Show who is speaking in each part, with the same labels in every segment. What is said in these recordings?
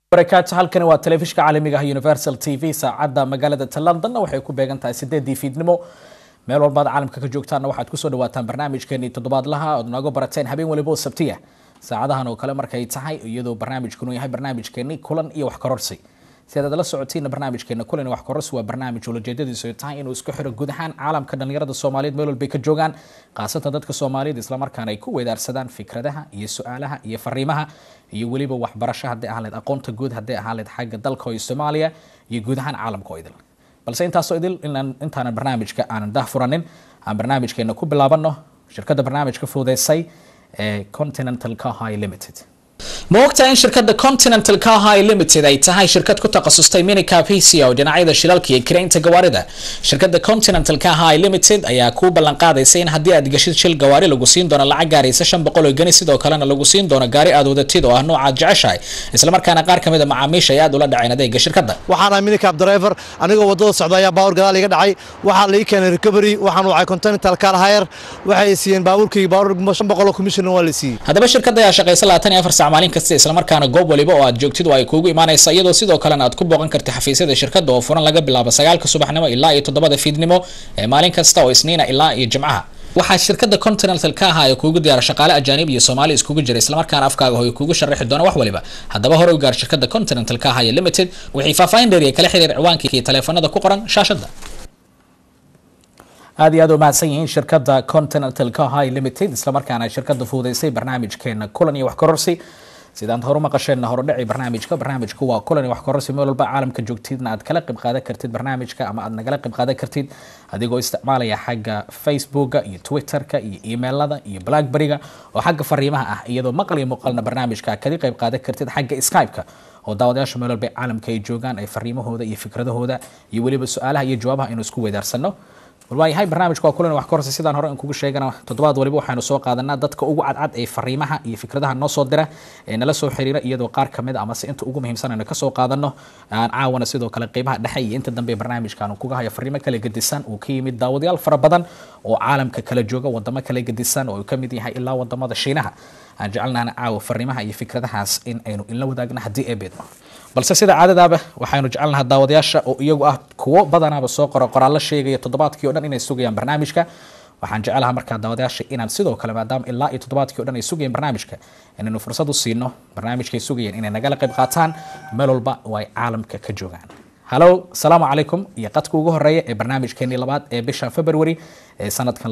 Speaker 1: barakaatu halkani waa telefishka caalamiga ah Universal TV saacada magaalada London waxay ku beegan tahay 8 fiidnimo meel walba caalamka ka joogtaana waxaad ku soo dhawaataan barnaamijkeeni toddobaadlaha oo naga barateen habeen waliba Sabtiga saacadahan oo kale markay tahay iyadoo barnaamijkanu yahay barnaamijkeeni kulan iyo wax kororsi sidaad la socotiin barnaamijkeena kulan iyo wax kororsi waa barnaamij ujeedadiisu tahay inuu isku xiro guud ahaan caalamka dhalinyarada Soomaaliyeed meel walba ka joogaan qaasatan dadka Soomaaliyeed isla markaana ay ku weedaarsadaan fikradaha iyo su'aalaha iyo fariimaha iyo waliba waxbarashada hadii ahleed aqoonta guud hadii ahleed xagga dalka Soomaaliya iyo guud ahaan caalamka oo idil balse intaas oo idil intaan barnaamijka aan daahfuranin aan barnaamijkeena ku bilaabano shirkadda barnaamijka fududeysay ee Continental Car Hire Limited ma ogtahay in shirkadda Continental Car Hire Limited ay tahay shirkad ku takhasustay minicab PCO dhinacyada shilalka iyo kireynta gawaarida shirkadda Continental Car Hire Limited ayaa ku ballan qaadaysa in haddii aad gashid shil gawaari lagu siin doono lacag gaaraysa 500 oo gani sidoo kalena lagu siin doono gaari aad wadatid oo ah nooca jeceshahay isla markaana qaar kamid ah macaamiisha ay aad ula dhaceen adeega shirkadda
Speaker 2: waxaan minicab driver anigoo wadada socdaya baawar gadaal iga dhacay waxa la ii keenay recovery waxaan wacay Continental Car Hire waxay siiyeen baawurkii baawur 500 commission waa la siiyay
Speaker 1: hadaba shirkadda ayaa shaqeysa 24 maalin kasta isla markaana goob waliba oo aad joogtid ay kuugu imaanaysa iyadoo sidoo kale aad ku booqan kartid xafiisyada shirkadda oo furan laga bilaabo 9 subaxnimo ilaa 7 fiidnimo ee maalin kasta oo isniina ilaa Jimcaha waxa shirkadda Continental Car Hire kuugu diyaar shaqaale ajaanib iyo Soomaali iskugu jira isla markaana afkaaga hooyo kuugu sharaxi doona wax waliba hadaba hore u gaar shirkadda Continental Car Hire Limited wixii faahfaahin dheeri kala xiriir ciwaanka iyo telefoonada ku qoran shaashada aad u mahadsan yihiin shirkadda Continental Car Hire Limited isla markaana shirkadda fududeysay barnaamijkeena kulan iyo wax kororsi sidaan hore maqasheenna hore dhacay barnaamijku waa kulan iyo wax kororsi meel walba caalamka joogtidna aad kala qayb qaadan kartid barnaamijka ama aad nagala qayb qaadan kartid adigoo isticmaalaya xagga Facebooka iyo Twitterka iyo emailada iyo Blackberryga oo xagga fariimaha ah iyadoo maqal iyo muuqaalna barnaamijka kala qayb qaadan kartid xagga Skype-ka oo daawadayaasha meel walba caalamka ay joogaan ay fariimahooda iyo fikradahooda iyo waliba su'aalaha iyo jawaabaha inuu isku weedaarsano والله هاي برنامج كوكولن وحكورس سيدان هورن كوكو شيغنا تoddobaad waliba waxaanu soo qaadanaa dadka ugu cadcad ee fariimaha iyo fikradaha noo soo dira ee nala soo xiriira iyadoo qaar kamid ama si inta ugu muhiimsan aan ka soo qaadano aan caawana sidoo kale qeybaha dhexe iyo inta dambe barnaamijkan uu kuga hayo fariimo kala gedisan oo ka yimid daawadayaal fara badan oo caalamka kala jooga wadamo kala gedisan oo ka mid yahay ilaa wadamada Shiinaha aan jecelnaana caawa fariimaha iyo fikradahaas in aynu in la wadaagna hadii ay beedmo balse sida caadadaaba waxaanu jecelnahay daawadayaasha oo iyagu ah kuwo badanaaba soo qoraal sheegaya toddobaadkii oo dhan inay sugayaan barnaamijka waxaan jecelahay markaa daawadayaasha inaan sidoo kale maadaama ilaa iyo toddobaadkii oo dhan ay sugayaan barnaamijka inaynu fursad u siino barnaamijkay sugayeen inay nagala qayb qaataan meel walba oo ay caalamka ka joogaan halo salaamu calaykum iyo qadka ugu horeeya ee barnaamijkeeni labaad ee bisha February ee sanadkan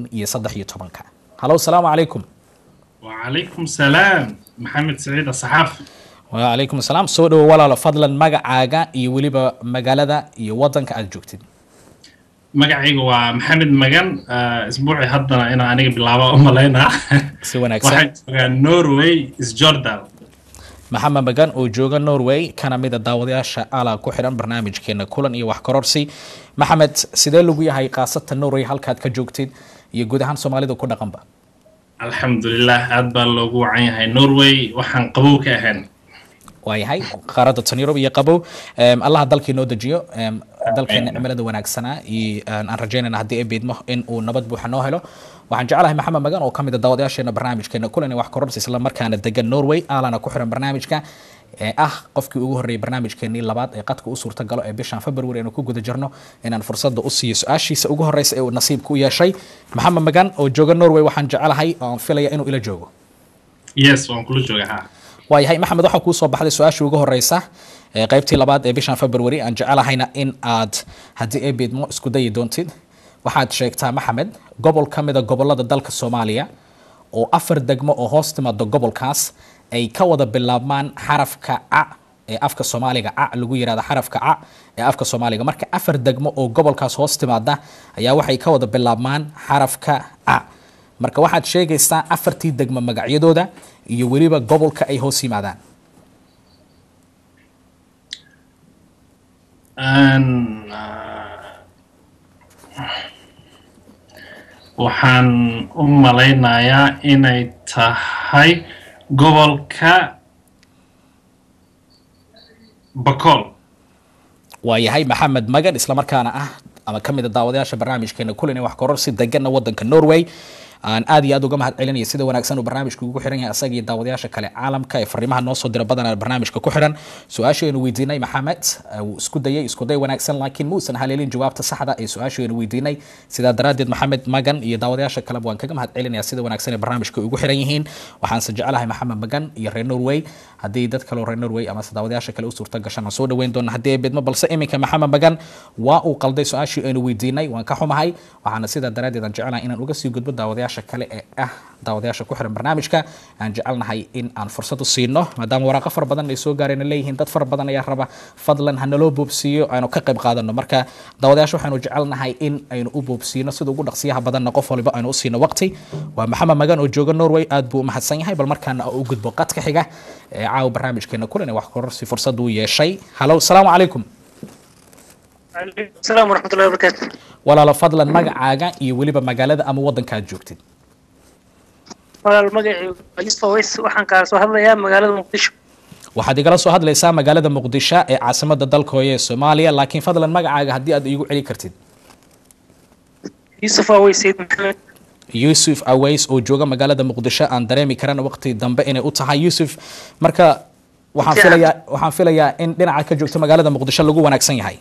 Speaker 1: 2013 halo salaamu calaykum
Speaker 3: وعليكم السلام محمد سعيد الصحافي
Speaker 1: وعليكم السلام soo dhaw walaalo fadlan magacaaga iyo waliba magaalada iyo wadanka aad joogtid
Speaker 3: magacaygu waa maxamed magan isbuuci haddana inaan aniga bilaabo u maleynaa
Speaker 1: si wanaagsan
Speaker 3: waxaan Norway is Jordan
Speaker 1: maxamed magan oo jooga Norway kana mid ah daawadayaasha ala ku xiran barnaamijkeena kulan iyo wax kororsi maxamed sidee lagu yahay qaasatan Norway halkaad ka joogtid iyo guud ahaan Soomaalida ku dhaqanba
Speaker 3: alxamdulillah aad baa loogu wacan yahay Norway waxaan qabow ka ahayn
Speaker 1: waayahay qaaradda tan Yurub iyo qabow Allah dalkii noo dajiyo dalkeena cimilada wanaagsana iyo aan rajaynayna hadii ay beedmo in uu nabad buuxa noo helo waxaan jecelahay maxamed magan oo kamid ah daawadayaasheena barnaamijkeena kulan iyo wax kororsi isla markaana degan Norway alana ku xiran barnaamijka qofkii ugu horeeyay barnaamijkeeni labaad ee qadka u suurta galo ee bishan February inuu ku guda jirno inaan fursad u siiyo su'aashiisa ugu horeysa ee uu nasiibku u yeeshay maxamed magan oo jooga Norway waxaan jecelahay oo filaya inuu ila joogo
Speaker 3: yes waan kula joogaa
Speaker 1: waayahay maxamed waxa ku soo baxday su'aashii ugu horeysa ee qaybtii labaad ee bishan February aan jecelahayna in aad hadii ay beedmo isku dayi doontid waxaad sheegtaa maxamed gobol kamid ah gobolada dalka Soomaaliya oo 4 degmo oo hoos timaado gobolkaas ay ka wada bilaabmaan xarafka a ee afka Soomaaliga a lagu yiraahdo xarafka a ee afka Soomaaliga marka 4 degmo oo gobolkaas hoos timaada ayaa waxay ka wada bilaabmaan xarafka a marka waxaad sheegaysaa 4tii degmo magacyadooda iyo waliba gobolka ay hoos yimaadaan
Speaker 3: waxaan u maleynayaa inay tahay gobolka Bakool
Speaker 1: waayahay maxamed magan isla markaana ah ama kamid ah daawadayaasha barnaamijkeena kulan wax kororsi degan wadanka Norway aan aad iyo aad uga mahad celinaya sida wanaagsan uu barnaamijku ugu xiran yahay asaga iyo daawadayaasha kale caalamka ee fariimaha noo soo dira badan barnaamijka ku xiran su-aashaynu weydiinay maxamed uu isku day wanaagsan laakiin muusan haleelin jawaabta saxda ee su-aashaynu weydiinay sidaa daraaddeed maxamed magan iyo daawadayaasha kaleba waan kaga mahad celinaya sida wanaagsan ee barnaamijka ugu xiran yihiin waxaanse jecelahay maxamed magan iyo reer norway haddii dad kaleo reer norway ama daawadayaasha kale u suurta gashaan aan soo dhaweyn doona haddii ay beedmo balse iminka maxamed magan waa uu qalday su-aashii aynu weydiinay waan ka xumahay waxaana sidaa daraaddeed aan jecelahay inaan uga sii gudbo daawadayaasha kale ee daawadayaasha ku xiran barnaamijka aan jecelnahay in aan fursad u siino maadaama waraaqo fara badan ay soo gaareen leeyihiin dad fara badan ayaa raba fadlan ha naloo boobsiiyo aynu ka qayb qaadano marka daawadayaasha waxaanu jecelnahay in aynu u boobsiino sida ugu dhaqsiyaha badanna qof waliba aynu u siino waqti waa maxamed magan oo jooga norway aad buu u mahadsan yahay bal markaana u gudbo qadka xiga ee caawa barnaamijkeena kulan ee wax kororsi fursad uu yeeshay halo asalaamu calaykum
Speaker 4: السلام ورحمة الله وبركاته.
Speaker 1: walaalo fadlan magacaaga iyo weliba magaalada ama wadanka aad joogtid
Speaker 4: walaal magacii Yuusuf Aweys waxaan ka soo hadlayaa magaalada Muqdisho.
Speaker 1: waxaad igala soo hadlaysaa magaalada muqdisho ee caasimada dalka hooye ee soomaaliya laakiin fadlan magacaaga haddii aad iigu celi kartid
Speaker 4: Yuusuf Aweys Said Maxamed.
Speaker 1: yuusuf aweys oo jooga magaalada muqdisho aan dareemi karan waqti dambe inay u tahay yuusuf marka waxaan filayaa in dhinaca ka joogto magaalada muqdisho lagu wanaagsan yahay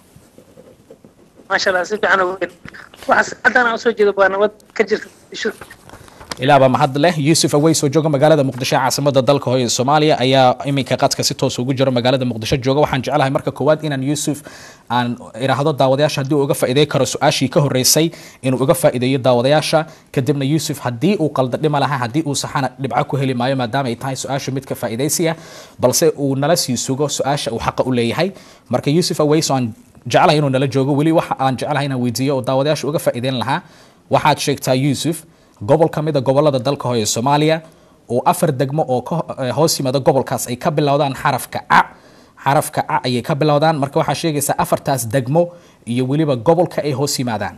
Speaker 4: ما شاء الله سيد أنا وين واحد أنا أسوي جذب أنا ود كجر شو
Speaker 1: ilaaba mahad leh yuusuf aweys oo jooga magaalada muqdisho caasimada dalka hooye soomaaliya ayaa iminka qadka si toos ugu jira magaalada muqdisho jooga waxaan jecelahay marka koowaad inaan yuusuf aan iraahdo daawadayaasha haddii uu uga faa'iideyn karo su-aashii ka horreysay inuu uga faa'iideeyo daawadayaasha kadibna yuusuf haddii uu qalda dhima lahaa haddii uu saxana dhibco ku heli maayo maadaama ay tahay su-aashu mid ka faa'iidaysiya balse uu nala sii sugo su-aasha uu xaqa u leeyahay marka yuusuf aweys oo aan jecelahay inuu nala joogo weli waxa aan jecelahay inaan weydiiyo oo daawadayaasha uga faa'iideyn lahaa waxaad sheegtaa yuusuf gobol ka mid a gobolada dalka hooye soomaaliya oo 4 degmo oo hoos yimaada gobolkaas ay ka bilowdaan xarafka a ayay ka bilowdaan marka waxaa sheegaysaa 4taas degmo iyo weliba gobolka ay hoos yimaadaan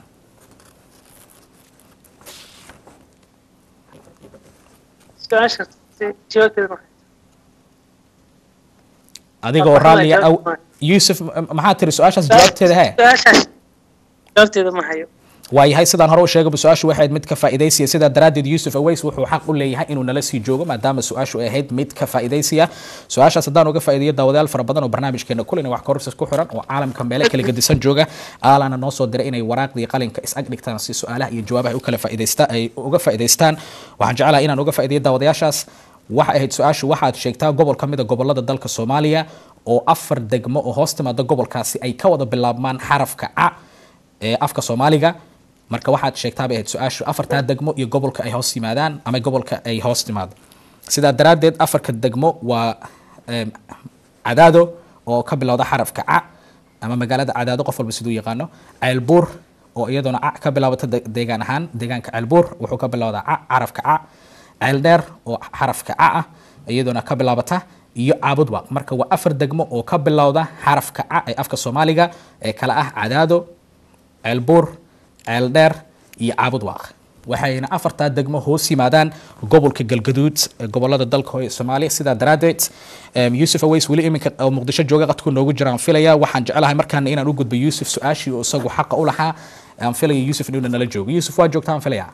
Speaker 1: adigoo raalliya yuusuf maxaa tiri su-aashaas jawaabteeda he
Speaker 4: jawaabteeda ma hayo
Speaker 1: waayahay sidaan hore u sheegaba su-aashu waxay ahayd mid ka faa'iidaysiya sidaa daraaddeed yuusuf aweys wuxuu xaq u leeyahay inuu nala sii joogo maadaama su-aashu ay ahayd mid ka faa'iidaysiya su-aashaas haddaan uga faa'iideeyo daawadayaal fara badan oo barnaamijkeena kulan wax kororsis ku xiran oo caalamka meelo kala gedisan jooga aalaana noo soo diray inay waraaqdii qalinka is-ag dhigtaan si su-aalaha iyo jawaabaha ay uga faa'iidaystaan waxaan jecelahay inaan uga faa'iideeyo daawadayaashaas waxay ahayd su-aashu waxaad sheegtaa gobol ka mid a gobolada dalka soomaaliya oo 4 degmo oo hoos timaada gobolkaasi ay ka wada bilaabmaan xarafka a ee afka soomaaliga marka waxaad sheegtaa bay ahayd su-aashu 4taa degmo iyo gobolka ay hoos yimaadaan ama gobolka ay hoos timaado sidaa daraaddeed 4ka degmo waa cadaado oo ka bilowda xarafka a ama magaalada cadaado qof walba siduu yaqaano ceelbuur oo iyaduna a ka bilaabata deegaan ahaan deegaanka ceelbuur wuxuu ka bilowdaa a xarafka a ceeldheer oo xarafka a ah iyaduna ka bilaabata iyo caabudwaaq marka waa 4 degmo oo ka bilowda xarafka a ee afka soomaaliga ee kala ah cadaado ceelbuur ceeldheer iyo caabudwaaq waxayna 4taa degmo hoos yimaadaan gobolka galgaduud ee gobolada dalka hooye soomaaliya sidaa daraaddeed yuusuf aweys weli iminka oo muqdisho jooga qadku noogu jiraan filaya waxaan jecelahay markaana inaan u gudbo yuusuf su-aashii oo isagu xaqa u lahaa aan filaya yuusuf inuu nala joogo yuusuf waa joogtaan filaya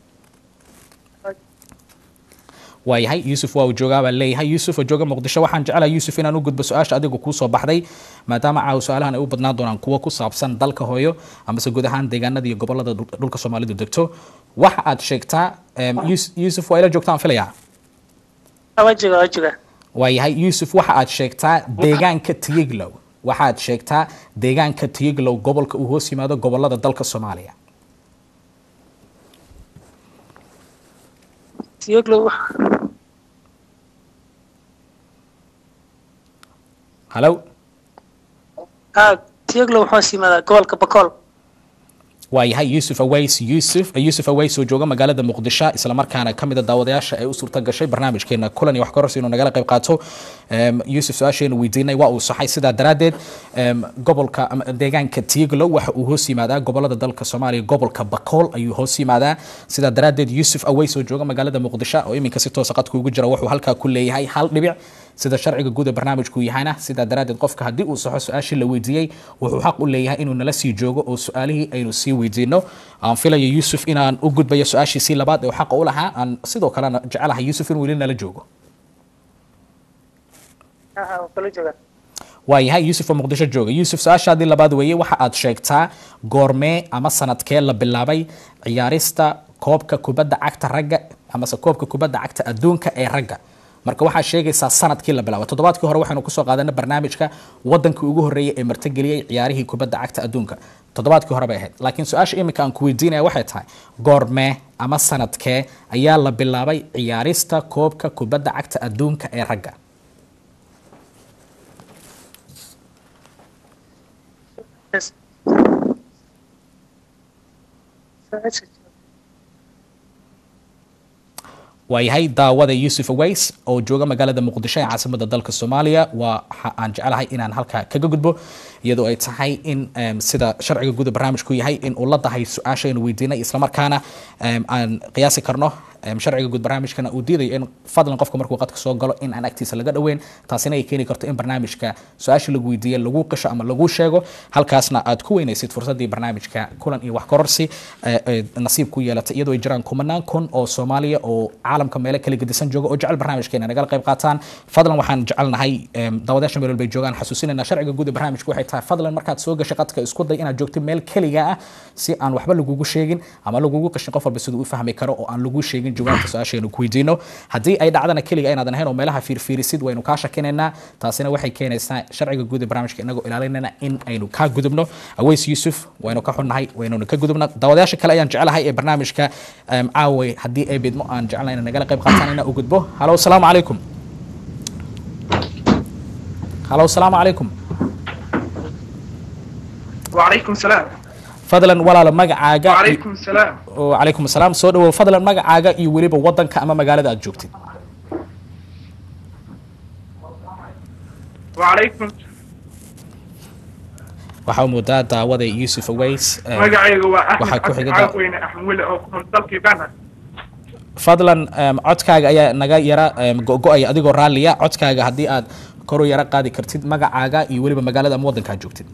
Speaker 1: waayahay yuusuf waa uu joogaa baan leeyahay yuusuf oo jooga muqdisho waxaan jecelahay yuusuf inaan u gudbo su-aasha adigu kuu soo baxday maadaama caawa su-aalahan ay u badnaan doonaan kuwo ku saabsan dalka hooyo amase guud ahaan deegaanada iyo gobolada dhulka soomaalidu degto waxa aad sheegtaa yuusuf waa ila joogtaan filayaa waayahay yuusuf waxa aad sheegtaa deegaanka tiyiglow waxaad sheegtaa deegaanka tiyiglow gobolka uu hoos yimaado gobolada dalka soomaaliya halo
Speaker 4: tiyaglo wuxuu hoos yimaadaa gobolka bakool
Speaker 1: waayahay yuusuf aweys oo jooga magaalada muqdisho isla markaana ka mid a daawadayaasha ay u suurta gashay barnaamijkeena kulan iyo wax kororsi inuu nagala qayb qaato yuusuf su-aasheenu weydiinay waa uu saxay sidaa daraaddeed gobolka deegaanka tiyaglo waxa uu hoos yimaadaa gobolada dalka soomaaliya gobolka bakool ayuu hoos yimaadaa sidaa daraaddeed yuusuf aweys oo jooga magaalada muqdisho oo iminka si toosa qadka ugu jira wuxuu halkaa ku leeyahay 1 dhibic sida sharciga guud ee barnaamijku yahayna sidaa daraaddeed qofka haddii uu saxo su-aashii la weydiiyey wuxuu xaq u leeyahay inuu nala sii joogo oo su-aalihii aynu sii weydiino aan filayo yuusuf inaan u gudbayo su-aashiisii labaad ee xaqa u lahaa aan sidoo kalena jecelahay yuusuf inuu weli nala joogo waayahay yuusuf oo muqdisho jooga yuusuf su-aashaadii labaad weeye waxa aad sheegtaa goormee ama sanadkee la bilaabay ciyaarista koobka kubadda cagta ragga amase koobka kubadda cagta adduunka ee ragga marka waxaa sheegaysaa sanadkii la bilaabay toddobaadkii hore waxaynu kusoo qaadanay barnaamijka wadankii ugu horreeyay ee martigeliyey ciyaarihii kubadda cagta adduunka toddobaadkii hore bay ahayd laakiin su-aasha iminka aan ku weydiinaya waxay tahay goormee ama sanadkee ayaa la bilaabay ciyaarista koobka kubadda cagta adduunka ee ragga waayahay daawada yuusuf aways oo jooga magaalada muqdisho ee caasimada dalka soomaaliya waxa aan jecelahay inaan halkaa kaga gudbo iyadoo ay tahay in sida sharciga guud barnaamijku yahay in uu la dahay su-aasha aynu weydiinay islamarkaana aan qiyaasi karno sharciga guud barnaamijkana uu diidayo in fadlan qofka markuu qadka soo galo in aan agtiisa laga dhoweyn taasina ay keeni karto in barnaamijka su-aasha lagu weydiiyey lagu qisho ama lagu sheego halkaasna aad ku weynaysid fursadii barnaamijka kulan iyo wax kororsi nasiib ku yeelatay iyadoo ay jiraan kumanaan kun oo soomaaliya oo caalamka meelo kala gedisan jooga oo jecel barnaamijkeena nagala qayb qaataan fadlan waxaan jecelnahay daawadayaasha meel walbay joogaan xasuusinayna sharciga guud barnaamijku waxay tahay fadlan markaad soo gashay qadka isku day inaad joogto meel keliga ah si aan waxba lagugu sheegin ama lagugu qishin qof walba siduu u fahmi karo oo aan lagu sheegin jawaabta su-aasheenu ku weydiino haddii ay dhacdana keliga inaadan ahayn oo meelaha fiirfiirisid waynu kaa shakinaynaa taasina waxay keenaysaa sharciga guud barnaamijka inagoo ilaalinayna in aynu kaa gudubno aways yuusuf waynu ka xunnahay waynuna ka gudubna daawadayaasha kale ayaan jecelahay ee barnaamijka caaway haddii ay bidmo aan jecelnahay in nagala qayb qaataan inaan u gudbo halo asalaamu calaykum halo asalaamu calaykum
Speaker 5: وعليكم السلام
Speaker 1: fadlan walaalo magacaaga
Speaker 5: وعليكم السلام
Speaker 1: وعليكم السلام soo dhawow fadlan magacaaga iyo weliba wadanka ama magaalada aad joogtid
Speaker 5: وعليكم
Speaker 1: waxaa moodaa daawada yuusuf aways
Speaker 5: magacayga waa
Speaker 1: waxaa ku
Speaker 5: axmed
Speaker 1: xiga
Speaker 5: caaweyne axmed weli oo ku dalkii bana
Speaker 1: fadlan codkaaga ayaa naga yara go-go'aya adigoo raalliya codkaaga haddii aad koru yara qaadi kartid magacaaga iyo weliba magaalada ama wadanka aad joogtid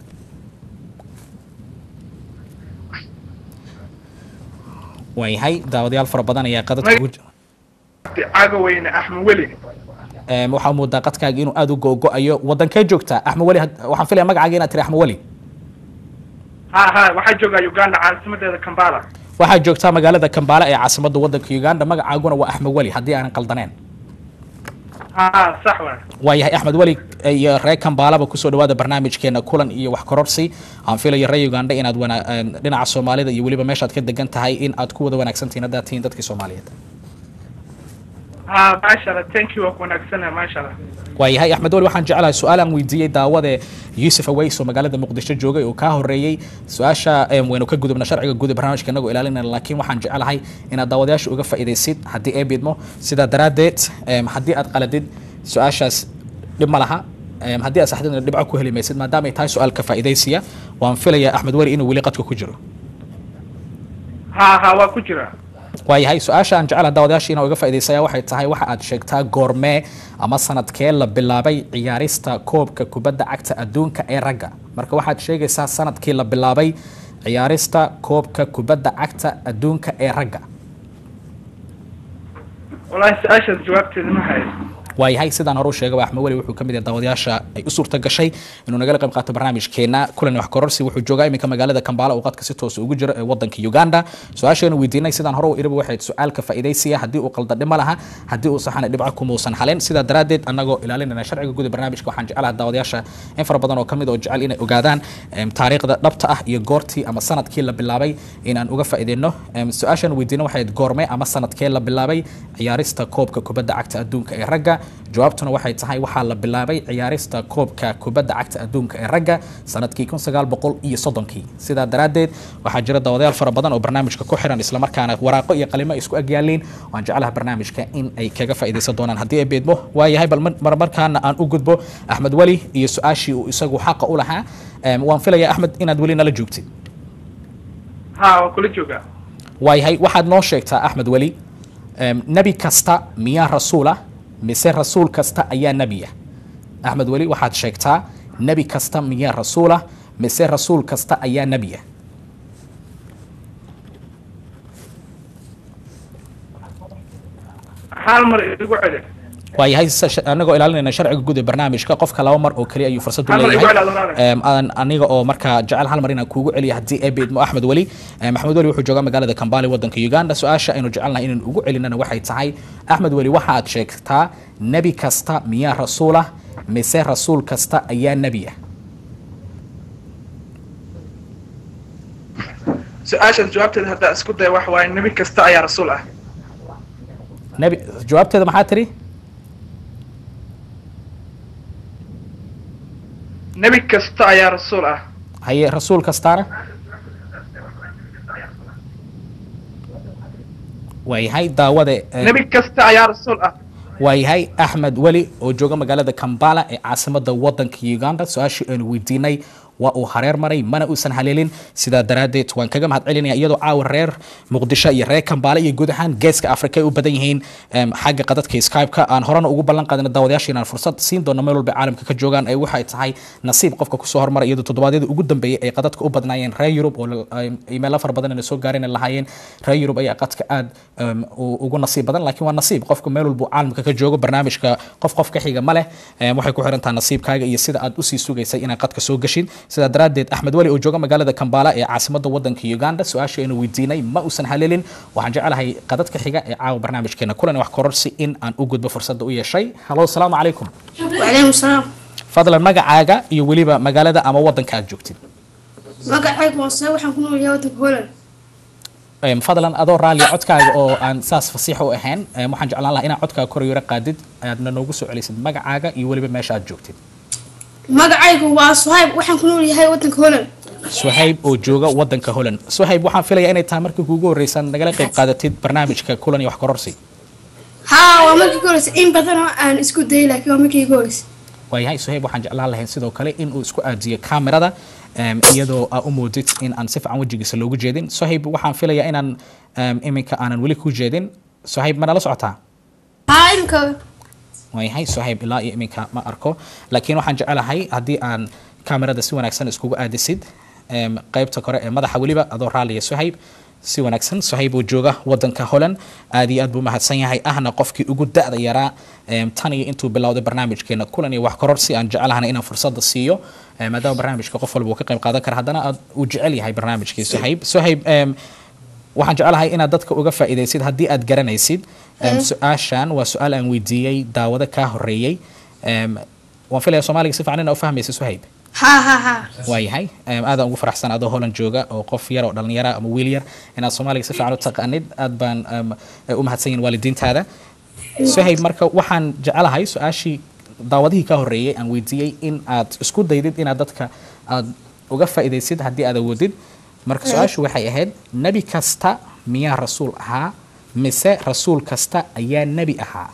Speaker 1: waayahay daawadayaal fara badan ayaa qadadka ugu
Speaker 5: caaweyne axmed weli
Speaker 1: waxaa moodaa qadkaaga inuu aada u go-go-ayo wadankee joogtaa axmed weli waxaan filaya magacaaga inaad tiri axmed weli
Speaker 5: ha waxaa joogaa uganda caasimadeeda kambala
Speaker 1: waxaa joogtaa magaalada kambaale ee caasimadda wadanka uganda magacaaguna waa axmed weli haddii aanan qaldaneen
Speaker 5: ha sax waa
Speaker 1: waayahay axmed weli iyo reer kambaalaba kusoo dhawaada barnaamijkeena kulan iyo wax kororsi aan filayo reer uganda inaad dhinaca soomaalida iyo weliba meeshaad ka degan tahay in aad ku wada wanaagsantihiin haddaad tihiin dadkii soomaaliyeed
Speaker 5: ha maasha allah thank you waa ku wanaagsanahay maasha allah
Speaker 1: waayahay axmed weli waxaan jeclahay su-aal aan weydiiyey daawade yuusuf aways oo magaalada muqdisho joogay oo kaa horeeyey su-aasha waynu ka gudubna sharciga guud ee barnaamijka inagoo ilaalinayna laakiin waxaan jecelahay inaad daawadayaasha uga faa'iidaysid haddii ay bidmo sidaa daraaddeed haddii aad qaladid su-aashaas dhib ma laha haddii aad saxdidna dhibco ku heli maysid maadaama ay tahay su-aal ka faa'iidaysiya waan filayaa axmed weli inuu weli qadka ku jiro
Speaker 5: ha waa ku jira
Speaker 1: waayahay su-aasha aan jecelaha daawadayaasha inaan uga faa'idaysaya waxay tahay waxa aad sheegtaa goormee ama sanadkee la bilaabay ciyaarista koobka kubadda cagta adduunka ee ragga marka waxaad sheegaysaa sanadkii la bilaabay ciyaarista koobka kubadda cagta adduunka ee ragga
Speaker 5: wallaahi su-aashaas jawaabteeda ma hayo
Speaker 1: waayahay sidaan hore u sheegay axmed weli wuxuu ka mid yahay daawadayaasha ay u suurta gashay inuu nagala qayb qaato barnaamijkeena kulan wax kororsi wuxuu joogaa iminka magaalada Kampala oo qadka si toos ugu jira ee wadanka Uganda su-aasheenu weydiinay sidaan hore u iriba waxay su'aal ka faa'iideysiya haddii uu qaldan dhima laha haddii uu saxan dhibco kumuusan haleen sidaa daraadeed anagoo ilaalinayna sharciga guud ee barnaamijka waxaan jecelahay daawadayaasha in fara badan oo kamid oo jecel inay ogaadaan taariikhda dhabta ah iyo goortii ama sanadkii la bilaabay inaan uga faa'iideyno su-aashan weydiino waxay goormee ama sanadkee la bilaabay ciyaarista koobka kubadda cagta adduunka ee ragga jawaabtuna waxay tahay waxaa la bilaabay ciyaarista koobka kubadda cagta adduunka ee ragga sanadkii 1930 sidaa daraadeed waxaa jira daawadayaal fara badan oo barnaamijka ku xiran isla markaana waraaqo iyo qalimo isku agyaaliin waan jecelahay barnaamijka in ay kaga faa'iideysan doonaan haddii ay beedmo waayahay bal marmarkaana aan u gudbo Axmed Wali iyo su-aashii uu isagu xaqa u lahaa waan filayaa Axmed inaad weli nala joogtid
Speaker 5: waa kula joogaa
Speaker 1: waayahay waxaad noo sheegtaa Axmed Wali nabi kasta miyaa rasuul ah mise rasuul kasta ayaa nebi ah axmed weli waxaad sheegtaa nebi kasta miyaa rasuul ah mise rasuul kasta ayaa nebi ah
Speaker 5: hal mar igu celi
Speaker 1: waayahay anagoo ilaalinayna sharciga guud ee barnaamijka qofka laba mar oo kaliya ayuu fursad u leeyahay aniga oo markaa jecel hal mar inaan kuugu celiyo haddii ebeedmo axmed weli maxamed weli wuxuu joogaa magaalada kambale wadanka uganda su-aasha aynu jecelnahay inaan ugu celinana waxay tahay axmed weli waxaad sheegtaa nebi kasta miyaa rasuul ah mise rasuul kasta ayaa nebi ah
Speaker 5: su-aashan jawaabteeda haddaa isku daya wax waaye nebi kasta ayaa rasuul ah
Speaker 1: nebi jawaabteeda maxaa tiri
Speaker 5: nebi kasta ayaa rasuul ah
Speaker 1: haye rasuul kastaana waayahay daawade
Speaker 5: nebi kasta ayaa rasuul ah
Speaker 1: waayahay axmed weli oo jooga magaalada kambala ee caasimada wadanka uganda su-aashii aynu weydiinay waa uu hareer maray mana uusan haleelin sidaa daraaddeed waan kaga mahad celinaya iyadoo caawa reer muqdisho iyo reer kambaale iyo guud ahaan geeska afrika ay u badan yihiin xagga qadadka skype-ka aan horena ugu ballan qaadina daawadayaasha inaan fursad siin doono meel walba caalamka ka joogaan ay waxay tahay nasiib qofka kusoo hormaray iyadoo toddobaadyada ugu dambeeyay ay qadadka u badnaayeen reer yurub oo imeelo fara badan soo gaareen lahaayeen reer yurub ayaa qadka aad ugu nasiib badan laakiin waa nasiib qofka meel walba caalamka ka joogo barnaamijka qof ka xiga ma leh waxay ku xiran tahay nasiibkaaga iyo sida aad usii sugaysay inaad qadka soo gashin sidaa daraaddeed axmed weli oo jooga magaalada kambala ee caasimada wadanka uganda su-aashii aynu weydiinay ma uusan haleelin waxaan jecelahay qadadka xiga ee caawa barnaamijkeena kulan wax kororsi in aan u gudbo fursadda u yeeshay halo asalaamu calaykum
Speaker 6: وعليكم السلام
Speaker 1: fadlan magacaaga iyo weliba magaalada ama wadanka aad joogtid
Speaker 6: magacaygu waa Saawi waxaan ku noolahay wadanka Holland
Speaker 1: fadlan adoo raali codkaaga oo aan saas fasiix u ahayn waxaan jeclaan lahaa inaad codkaaga kor yara qaadid aadna noogu soo celisid magacaaga iyo weliba meesha aad joogtid
Speaker 6: magacaygu waa Suhayb waxaan ku noolahay wadanka Holland
Speaker 1: suhayb oo jooga wadanka Holland suhayb waxaan filayaa inay tahay markii kuugu horreysaan nagala qayb qaadatid barnaamijka kulan iyo wax kororsi
Speaker 6: haa waa markii ugu horreysay in badan oo aan isku dayay laakiin waa markii ugu horreysay
Speaker 1: waayahay suhayb waxaan jeclaan lahayn sidoo kale in uu isku aadiyo kaamirada iyadoo aa u moodid in aan si fiican wejigiisa loogu jeedin suhayb waxaan filayaa inaan iminka aanan weli ku jeedin suhayb ma nala socotaa
Speaker 6: haa imika
Speaker 1: waayahay suhayb ilaa iyo iminka ma arko laakiin waxaan jecelahay haddii aan kaamirada si wanaagsan iskugu aadisid qaybta kore ee madaxa weliba adoo raaliya suhayb si wanaagsan suhayb oo jooga wadanka Holland aad iyo aad buu mahadsan yahay ahna qofkii ugu da'da yaraa tan iyo intuu bilowday barnaamijkeena kulan iyo wax kororsi aan jecelahana inaan fursada siiyo maadaama barnaamijka qof walba uu ka qayb qaadan kara haddana aad u jecel yahay barnaamijkii suhayb waxaan jecelahay inaad dadka uga faa'iidaysid haddii aad garanaysid su-aashan waa su-aal aan weydiiyey daawado kaa horeeyey waan filaya soomaaliga si fiican inaa u fahmaysa suhayb
Speaker 6: ها
Speaker 1: waayahay aadaan ugu faraxsan adoo Holland jooga oo qof yar oo dhalinyaro ama wiil yar inaad soomaaliga si fiican u taqaanid aad baan u mahadsan yihiin waalidiintaada suhayb marka waxaan jecelahay su-aashii daawadihii ka horeeyay aan weydiiyey in aad isku daydid inaad dadka aad uga faa'iidaysid haddii aad awoodid marka su-aashu waxay ahayd nebi kasta miyaa rasuul ahaa mise rasuul kasta ayaa nebi ahaa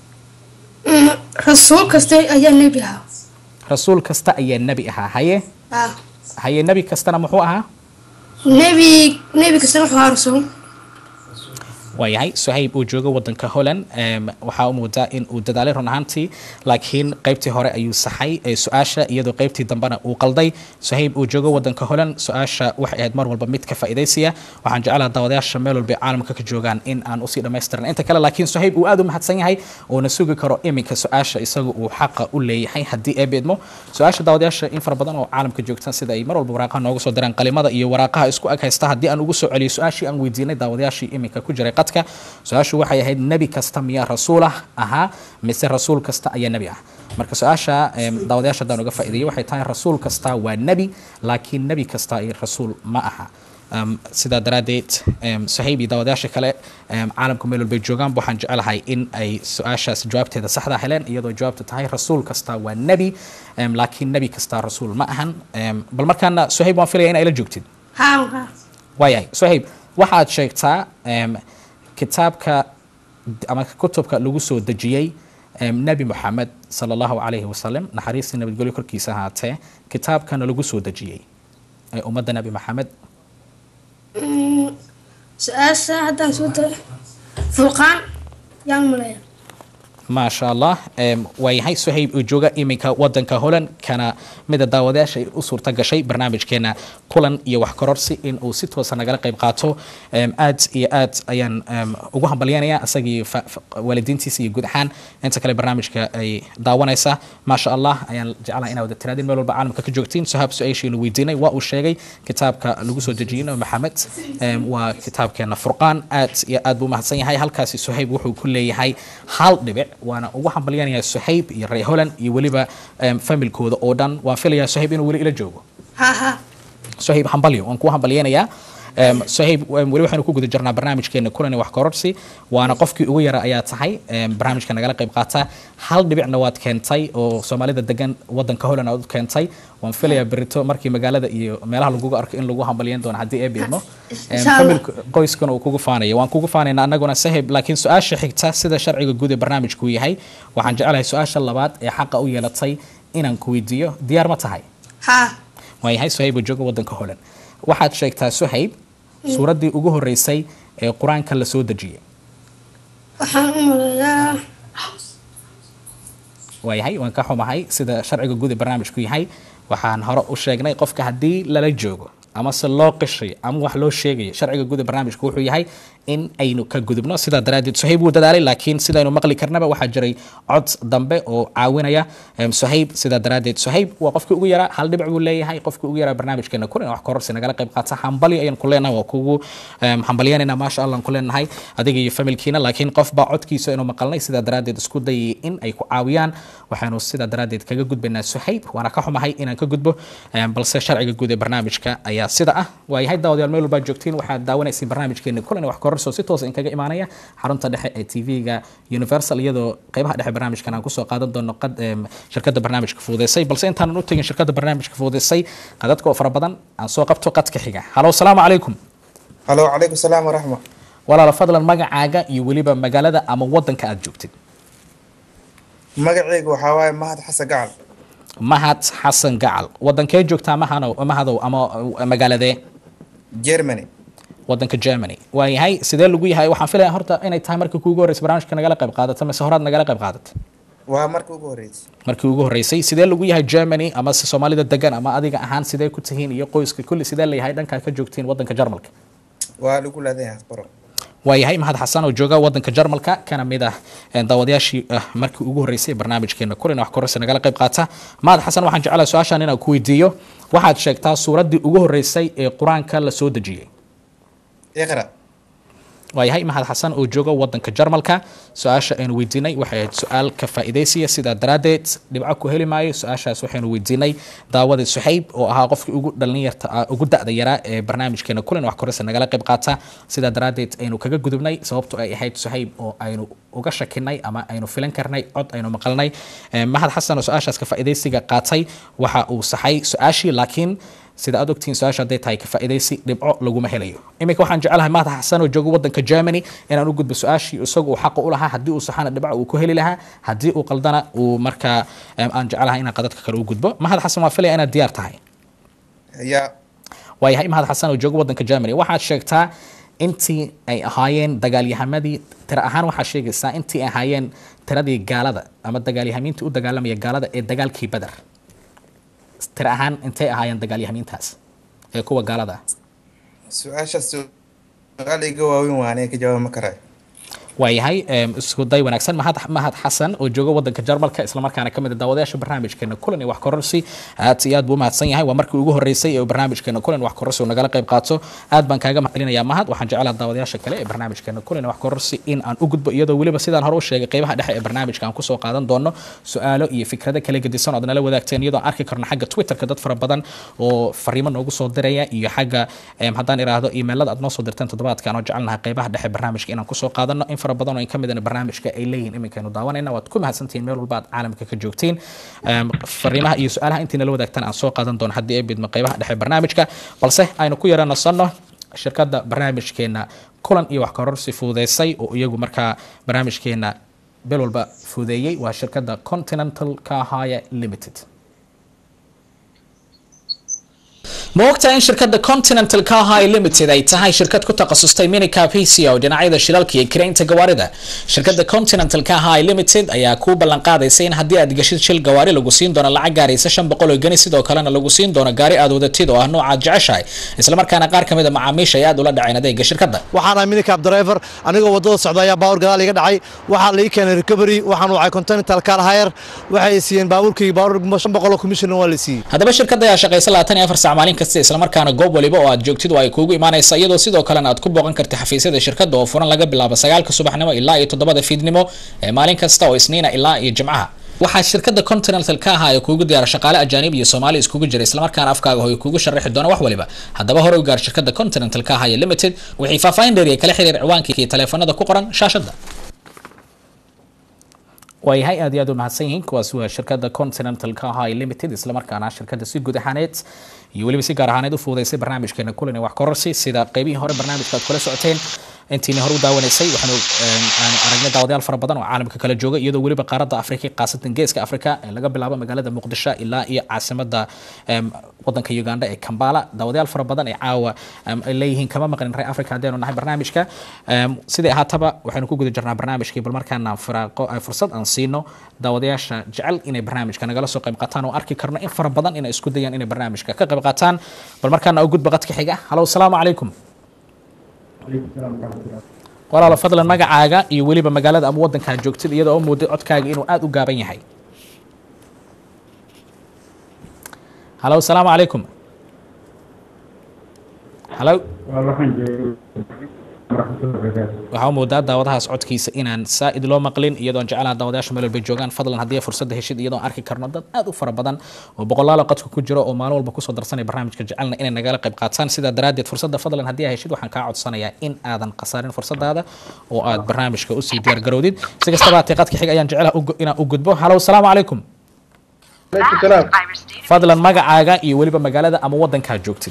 Speaker 6: rasuul kasta ayaa nebi ahaa
Speaker 1: rasuul kasta ayaa nebi ahaa haye nebi kastana muxuu ahaa
Speaker 6: nebi kastana wuxuu ahaa rasuul
Speaker 1: waayahay suhayb uu jooga wadanka Holland waxaa u muudaa in uu dadaalay run ahaantii laakiin qaybtii hore ayuu saxay su-aasha iyadoo qaybtii dambena uu qalday suhayb uu jooga wadanka Holland su-aasha waxay ahayd mar walba mid ka faa'iidaysiya waxaan jecelahay daawadayaasha meel walba caalamka ka joogaan in aan usii dhammaystirna inta kale laakiin suhayb uu aad u mahadsan yahay oo na sugi karo iminka su-aasha isaga uu xaqa u leeyahay haddii ay beedmo su-aasha daawadayaasha in fara badan oo caalamka joogtaan sida ay mar walba waraaqaha nooga soo diraan qalimada iyo waraaqaha isku ag haysta haddii aan ugu soo celiyo su-aashii aan weydiinay daawadayaashii iminka ku jiray su-aashu waxay ahayd nebi kasta miyaa rasuul ahaa mise rasuul kasta ayaa nebi ah marka su-aasha daawadayaasha haddaan uga faa'iideeyay waxay tahay rasuul kasta waa nebi laakiin nebi kasta iyo rasuul ma aha sidaa daraaddeed suhayb iyo daawadayaasha kale caalamka meel walbay joogaan waxaan jecelahay in ay su-aashaas jawaabteeda saxda heleen iyadoo jawaabta tahay rasuul kasta waa nebi laakiin nebi kasta rasuul ma ahan bal markaana suhayb waan filaya in ay la joogtid waayahay suhayb waxaad sheegtaa kitaabka ama kutubka lagu soo dejiyey nebi moxamed sala allahu calayhi wasalam naxariistii nabadgelyo korkiisa ahaatee kitaabkana lagu soo dejiyey ee ummadda nebi moxamed
Speaker 6: su-aasha haddaan soo daro furqaan yaan maleeya
Speaker 1: ما شاء الله ويهي سهيب وجوجا إيميكا ودنكا هولن كان مدى داوداش أسور تقشي برنامج كنا كلن يوح كررسي إن أو ست وسنة قال قيب قاتو آد أيان وجوهم بليانيا أساقي والدين تيسي يجود حان أنت كلا برنامج كأي داونيسا ما شاء الله أيان جعلنا إنا ودت ترادين ملول بعالم كجوجتين سهاب سؤيشي لويديني وأوشيجي كتاب كلوجسو دجين ومحمد وكتاب كنا فرقان آد بومحسين هاي هالكاسي سهيب وحو كل هاي حال دبع وانا ugu hambalyaanaya Suhayb iyo Ray Holland iyo waliba familkooda oo dhan waan filayaa Suhayb inuu wali ila joogo Suhayb hambalyo waan ku hambalyaanaya Suhayb wali waxaanu ku guda jirnaa barnaamijkeena kulan wax kororsi waana qofkii ugu yara ayaa tahay barnaamijka nagala qayb qaata hal dhibicna waad keentay oo Soomaalida degan wadanka Holland aad keentay waan filayaa berito markii magaalada iyo meelaha lagu arko in lagu hambalyan doono hadii ay biirno familka qoyskan uu kugu faanaya waan kugu faanayna anaguna Suhayb laakiin su'aasha xigta sida sharciga guud ee barnaamijku yahay waxaan jecelahay su'aasha labaad ee xaqa u yeelatay inaan ku weydiiyo diyaar ma tahay waayahay Suhayb jooga wadanka Holland waxaad sheegtaa Suhayb suuraddii ugu horeysay ee quraanka la soo dajiyay
Speaker 6: waxaan u maleeyaa
Speaker 1: waayahay waan ka xumahay sida sharciga guud ee barnaamijku yahay waxaan hore u sheegnay qofka hadii lala joogo ama se loo qishay ama wax loo sheegay sharciga guud ee barnaamijku wuxuu yahay in aynu ka gudubno sida daraadeed Suhayb uu dadaalay laakiin sida aynu maqli karnaba waxa jiray cod dambe oo caawinaya Suhayb sida daraadeed Suhayb waa qofkii ugu yara hal dhibic uu leeyahay qofkii ugu yara barnaamijkeena kulan wax kororsi nagala qayb qaata hambali ayaan ku leenahay waa kugu hambaliyana ma sha Allah ku leenahay adiga iyo familkiina laakiin qof baa codkiisa inuu maqalnay sida daraadeed isku dayay in ay ku caawiyaan waxaanu sida daraadeed kaga gudbinaa Suhayb waana ka xumahay inaan ka gudbo balse sharciga guud ee barnaamijka ayaa sida ah waayahay daawadayaal meel walba joogtiin waxaad daawanaysay barnaamijkeena kulan wax kororsi si toos in kaga imaanaya xarunta dhexe ee TV-ga Universal iyadoo qaybaha dhexe barnaamijkan aan ku soo qaadan doono shirkadda barnaamijka fuudeysay balse intaan u tagin shirkadda barnaamijka fuudeysay qadadka oo fara badan aan soo qabto qadka xiga halo salaamu calaykum
Speaker 7: halo calaykum salaam wa rahma
Speaker 1: walaal fadlan magacaaga iyo waliba magaalada ama wadanka aad joogtid
Speaker 7: magacaygu waxa waaye
Speaker 1: Mahad Xasan Gacal wadankee joogtaa mahadow ama magaaladee
Speaker 7: Germany
Speaker 1: wadanka Germany waayahay sidee lagu yahay waxaan filayaa horta inay tahay markii kuugu horeysay barnaamijka nagala qayb qaadato mise horaad nagala qayb qaadatay
Speaker 7: waa markii
Speaker 1: ugu horeysay sidee lagu yahay Germany ama Soomaalida degan ama adiga ahaan sidee ku tihiin iyo qoyska kulli sidee la yahay dhanka ka joogtiin wadanka Jarmalka
Speaker 7: waa lagu leedahay baro
Speaker 1: waayahay Mahad Xasan oo jooga wadanka Jarmalka kana mid ah daawadayaashii markii ugu horeysay barnaamijkeena kulan wax kororsi nagala qayb qaata Mahad Xasan waxaan jecelahay su'aashan inaan ku weydiiyo waxaad sheegtaa suuraddii ugu horeysay ee quraanka la soo dajiyay
Speaker 7: اقرأ
Speaker 1: waayahay Mahad Xasan oo jooga wadanka Jarmalka su'aasha aynu weydiinay waxay ahayd su'aal ka faa'iideysiya sida daraadeed dhibco ku heli maayo su'aashaas waxaynu weydiinay daawada Suhayb oo ahaa qofkii ugu dhalinyarta ugu da'da yara ee barnaamijkeena kulan wax kororsi nagala qayb qaata sida daraadeed aynu kaga gudubnay sababtoo ay ahayd Suhayb oo aynu uga shakinay ama aynu filan karnay cod aynu maqalnay Mahad Xasan oo su'aashaas ka faa'iideysiga qaatay waxa uu saxay su'aashii laakiin sida aad ogtiin su'aasha haday tahay ka faa'iideysi dhibco laguma helayo imika waxaan jecelahay Mahad Xasan oo jooga wadanka Germany inaan u gudbo su'aashii isagu xaq u lahaa hadii uu saxana dhibco uu ku heli lahaa hadii uu qaldana uu marka aan jecelahay inaan qadadka kale u gudbo Mahad Xasan waa filay inaad diyaar tahay waayahay Mahad Xasan oo jooga wadanka Germany waxaad sheegtaa intii ay ahaayeen dagaalyahamadii tira ahaan waxaa sheegaysaa intii ay ahaayeen tiradii gaalada ama dagaalyahamiintii u dagaalamaya gaalada ee dagaalkii Badar tira ahaan intay ahaayeen dagaalyahamiintaas ee kuwa gaalada
Speaker 7: su'aasha su'aaliga waaweyn waana ka jawaab ma karay
Speaker 1: waayahay isku day wanaagsan Mahad Xasan oo jooga wadanka Jarmalka isla markaana kamid ah daawadayaasha barnaamijkeena kulan wax kororsi aad iyo aad buu mahadsan yahay waa markii ugu horeysay ee barnaamijkeena kulan wax kororsi oo nagala qayb qaato aad baan kaaga mahadcelinayaa Mahad waxaan jecelahay daawadayaasha kale ee barnaamijkeena kulan wax kororsi in aan u gudbo iyadoo waliba sidaan hore u sheegay qaybaha dhexe ee barnaamijka aan ku soo qaadan doono su'aalo iyo fikrado kala gedisan oo nala wadaagteen iyadoo arki karno xagga Twitterka dad fara badan oo fariimo noogu soo diraya iyo xagga haddaan iraahdo emailada aad noo soo dirteen toddobaadkan oo jecelnahay qaybaha dhexe barnaamijka inaan ku soo qaadano in fara badan oo in kamid ah barnaamijka ay leeyihiin iminkaanu daawanayna waad ku mahadsantihiin meel walba aad caalamka ka joogtiin fariimaha iyo su'aalaha intii nala wadaagtaan aan soo qaadan doono haddii ay bidmo qaybaha dhexe barnaamijka balse aynu ku yara nasanno shirkadda barnaamijkeena kulan iyo wax kororsi fuudeysay oo iyagu markaa barnaamijkeena beel walba fuudeeyey waa shirkadda Continental Car Hire Limited ma ogtahay in shirkadda Continental Car Hire Limited ay tahay shirkad ku takhasustay minicab PCO dhinacyada shilalka iyo kireynta gawaarida shirkadda Continental Car Hire Limited ayaa ku ballan qaadaysa in haddii aad gashid shil gawaari lagu siin doono lacag gaaraysa 500 oo gani sidoo kalena lagu siin doono gaari aad wadatid oo ah nooca jeceshahay isla markaana qaar kamid ah macaamiisha ay aad ula dhaceen adeega shirkadda
Speaker 2: waxaan ahay minicab driver anigoo wadada socda ayaa baawur gadaal iga dhacay waxaa la ii keenay recovery waxaan wacay Continental Car Hire waxay siiyeen baawurkii baawur 500 oo commission waa la siiyay
Speaker 1: haddaba shirkadda ayaa shaqaysa 24 saac maalin kasta isla markaana goob waliba oo aad joogtid oo ay kuugu imaanaysa iyadoo sidoo kalena aad ku booqan kartid xafiisyada shirkadda oo furan laga bilaabo 9 subaxnimo ilaa 7 fiidnimo ee maalin kasta oo isniina ilaa jimcaha waxaa shirkadda Continental Car Hire kuugu diyaar shaqaale ajaanib iyo Soomaali iskugu jira isla markaana afkaaga hooy kuugu sharaxi doona wax waliba haddaba hore u gaar shirkadda Continental Car Hire Limited wixii faahfaahin dheeri kala xiriir ciwaanka iyo telefoonada ku qoran shaashada وهي هذه أدو محسنين كواسوا شركة Continental Car Hire Limited إسلام مركانا شركة سيجود حانت يولي بسيجار حانت وفوضى يصير برنامج كنا كلنا وحكرسي سيدا قيبين هور برنامج كل ساعتين انتي نهرو داوني سي وحنو أرجع داودي الفر بدن وعالم ككل جوجا يدو ولي بقارة أفريقيا قاسة إنجاز كأفريقيا اللي قبل لعبة مقالة مقدشة إلا عاصمة دا وطن كيوغندا كامبالا داودي الفر بدن عاوة اللي هين كمان مقارن رأي أفريقيا دينو نحن برنامج كا سيدا هاتبا وحنو كوجد جرنا برنامج كي بالمركان فرصة أنسينو داودياش جعل إن برنامج كان جلسوا قيم قطان وأركي كرنا إن فر بدن إن إسكوديان إن برنامج كقيم قطان بالمركان أوجد بقتك حاجة هلو السلام عليكم walaal fadlan magacaaga iyo waliba magaalada ama wadanka aad joogtid iyadoo muddo codkaaga inuu aad u gaaban yahay halo assalaamu calaykum halo waxaa moodaa daawadahaas codkiisa inaan saa'id loo maqlin iyadoo jecelaha daawadayaasha meel walba joogaan fadlan haddii fursad heshid iyadoo arki karno dad aad u fara badan oo boqolaal qadka ku jiro oo maalin walba kusoo darsanay barnaamijka jecelna inay nagala qayb qaataan sidaa daraadeed fursadda fadlan haddii aad heshid waxaan kaa codsanayaa in aadan khasaarin fursadaada oo aad barnaamijka usii diyaar garowdid si kastaba qadka xiga ayaan jecelaha inaan u gudbo halo assalaamu calaykum fadlan magacaaga iyo waliba magaalada ama wadanka aad joogtid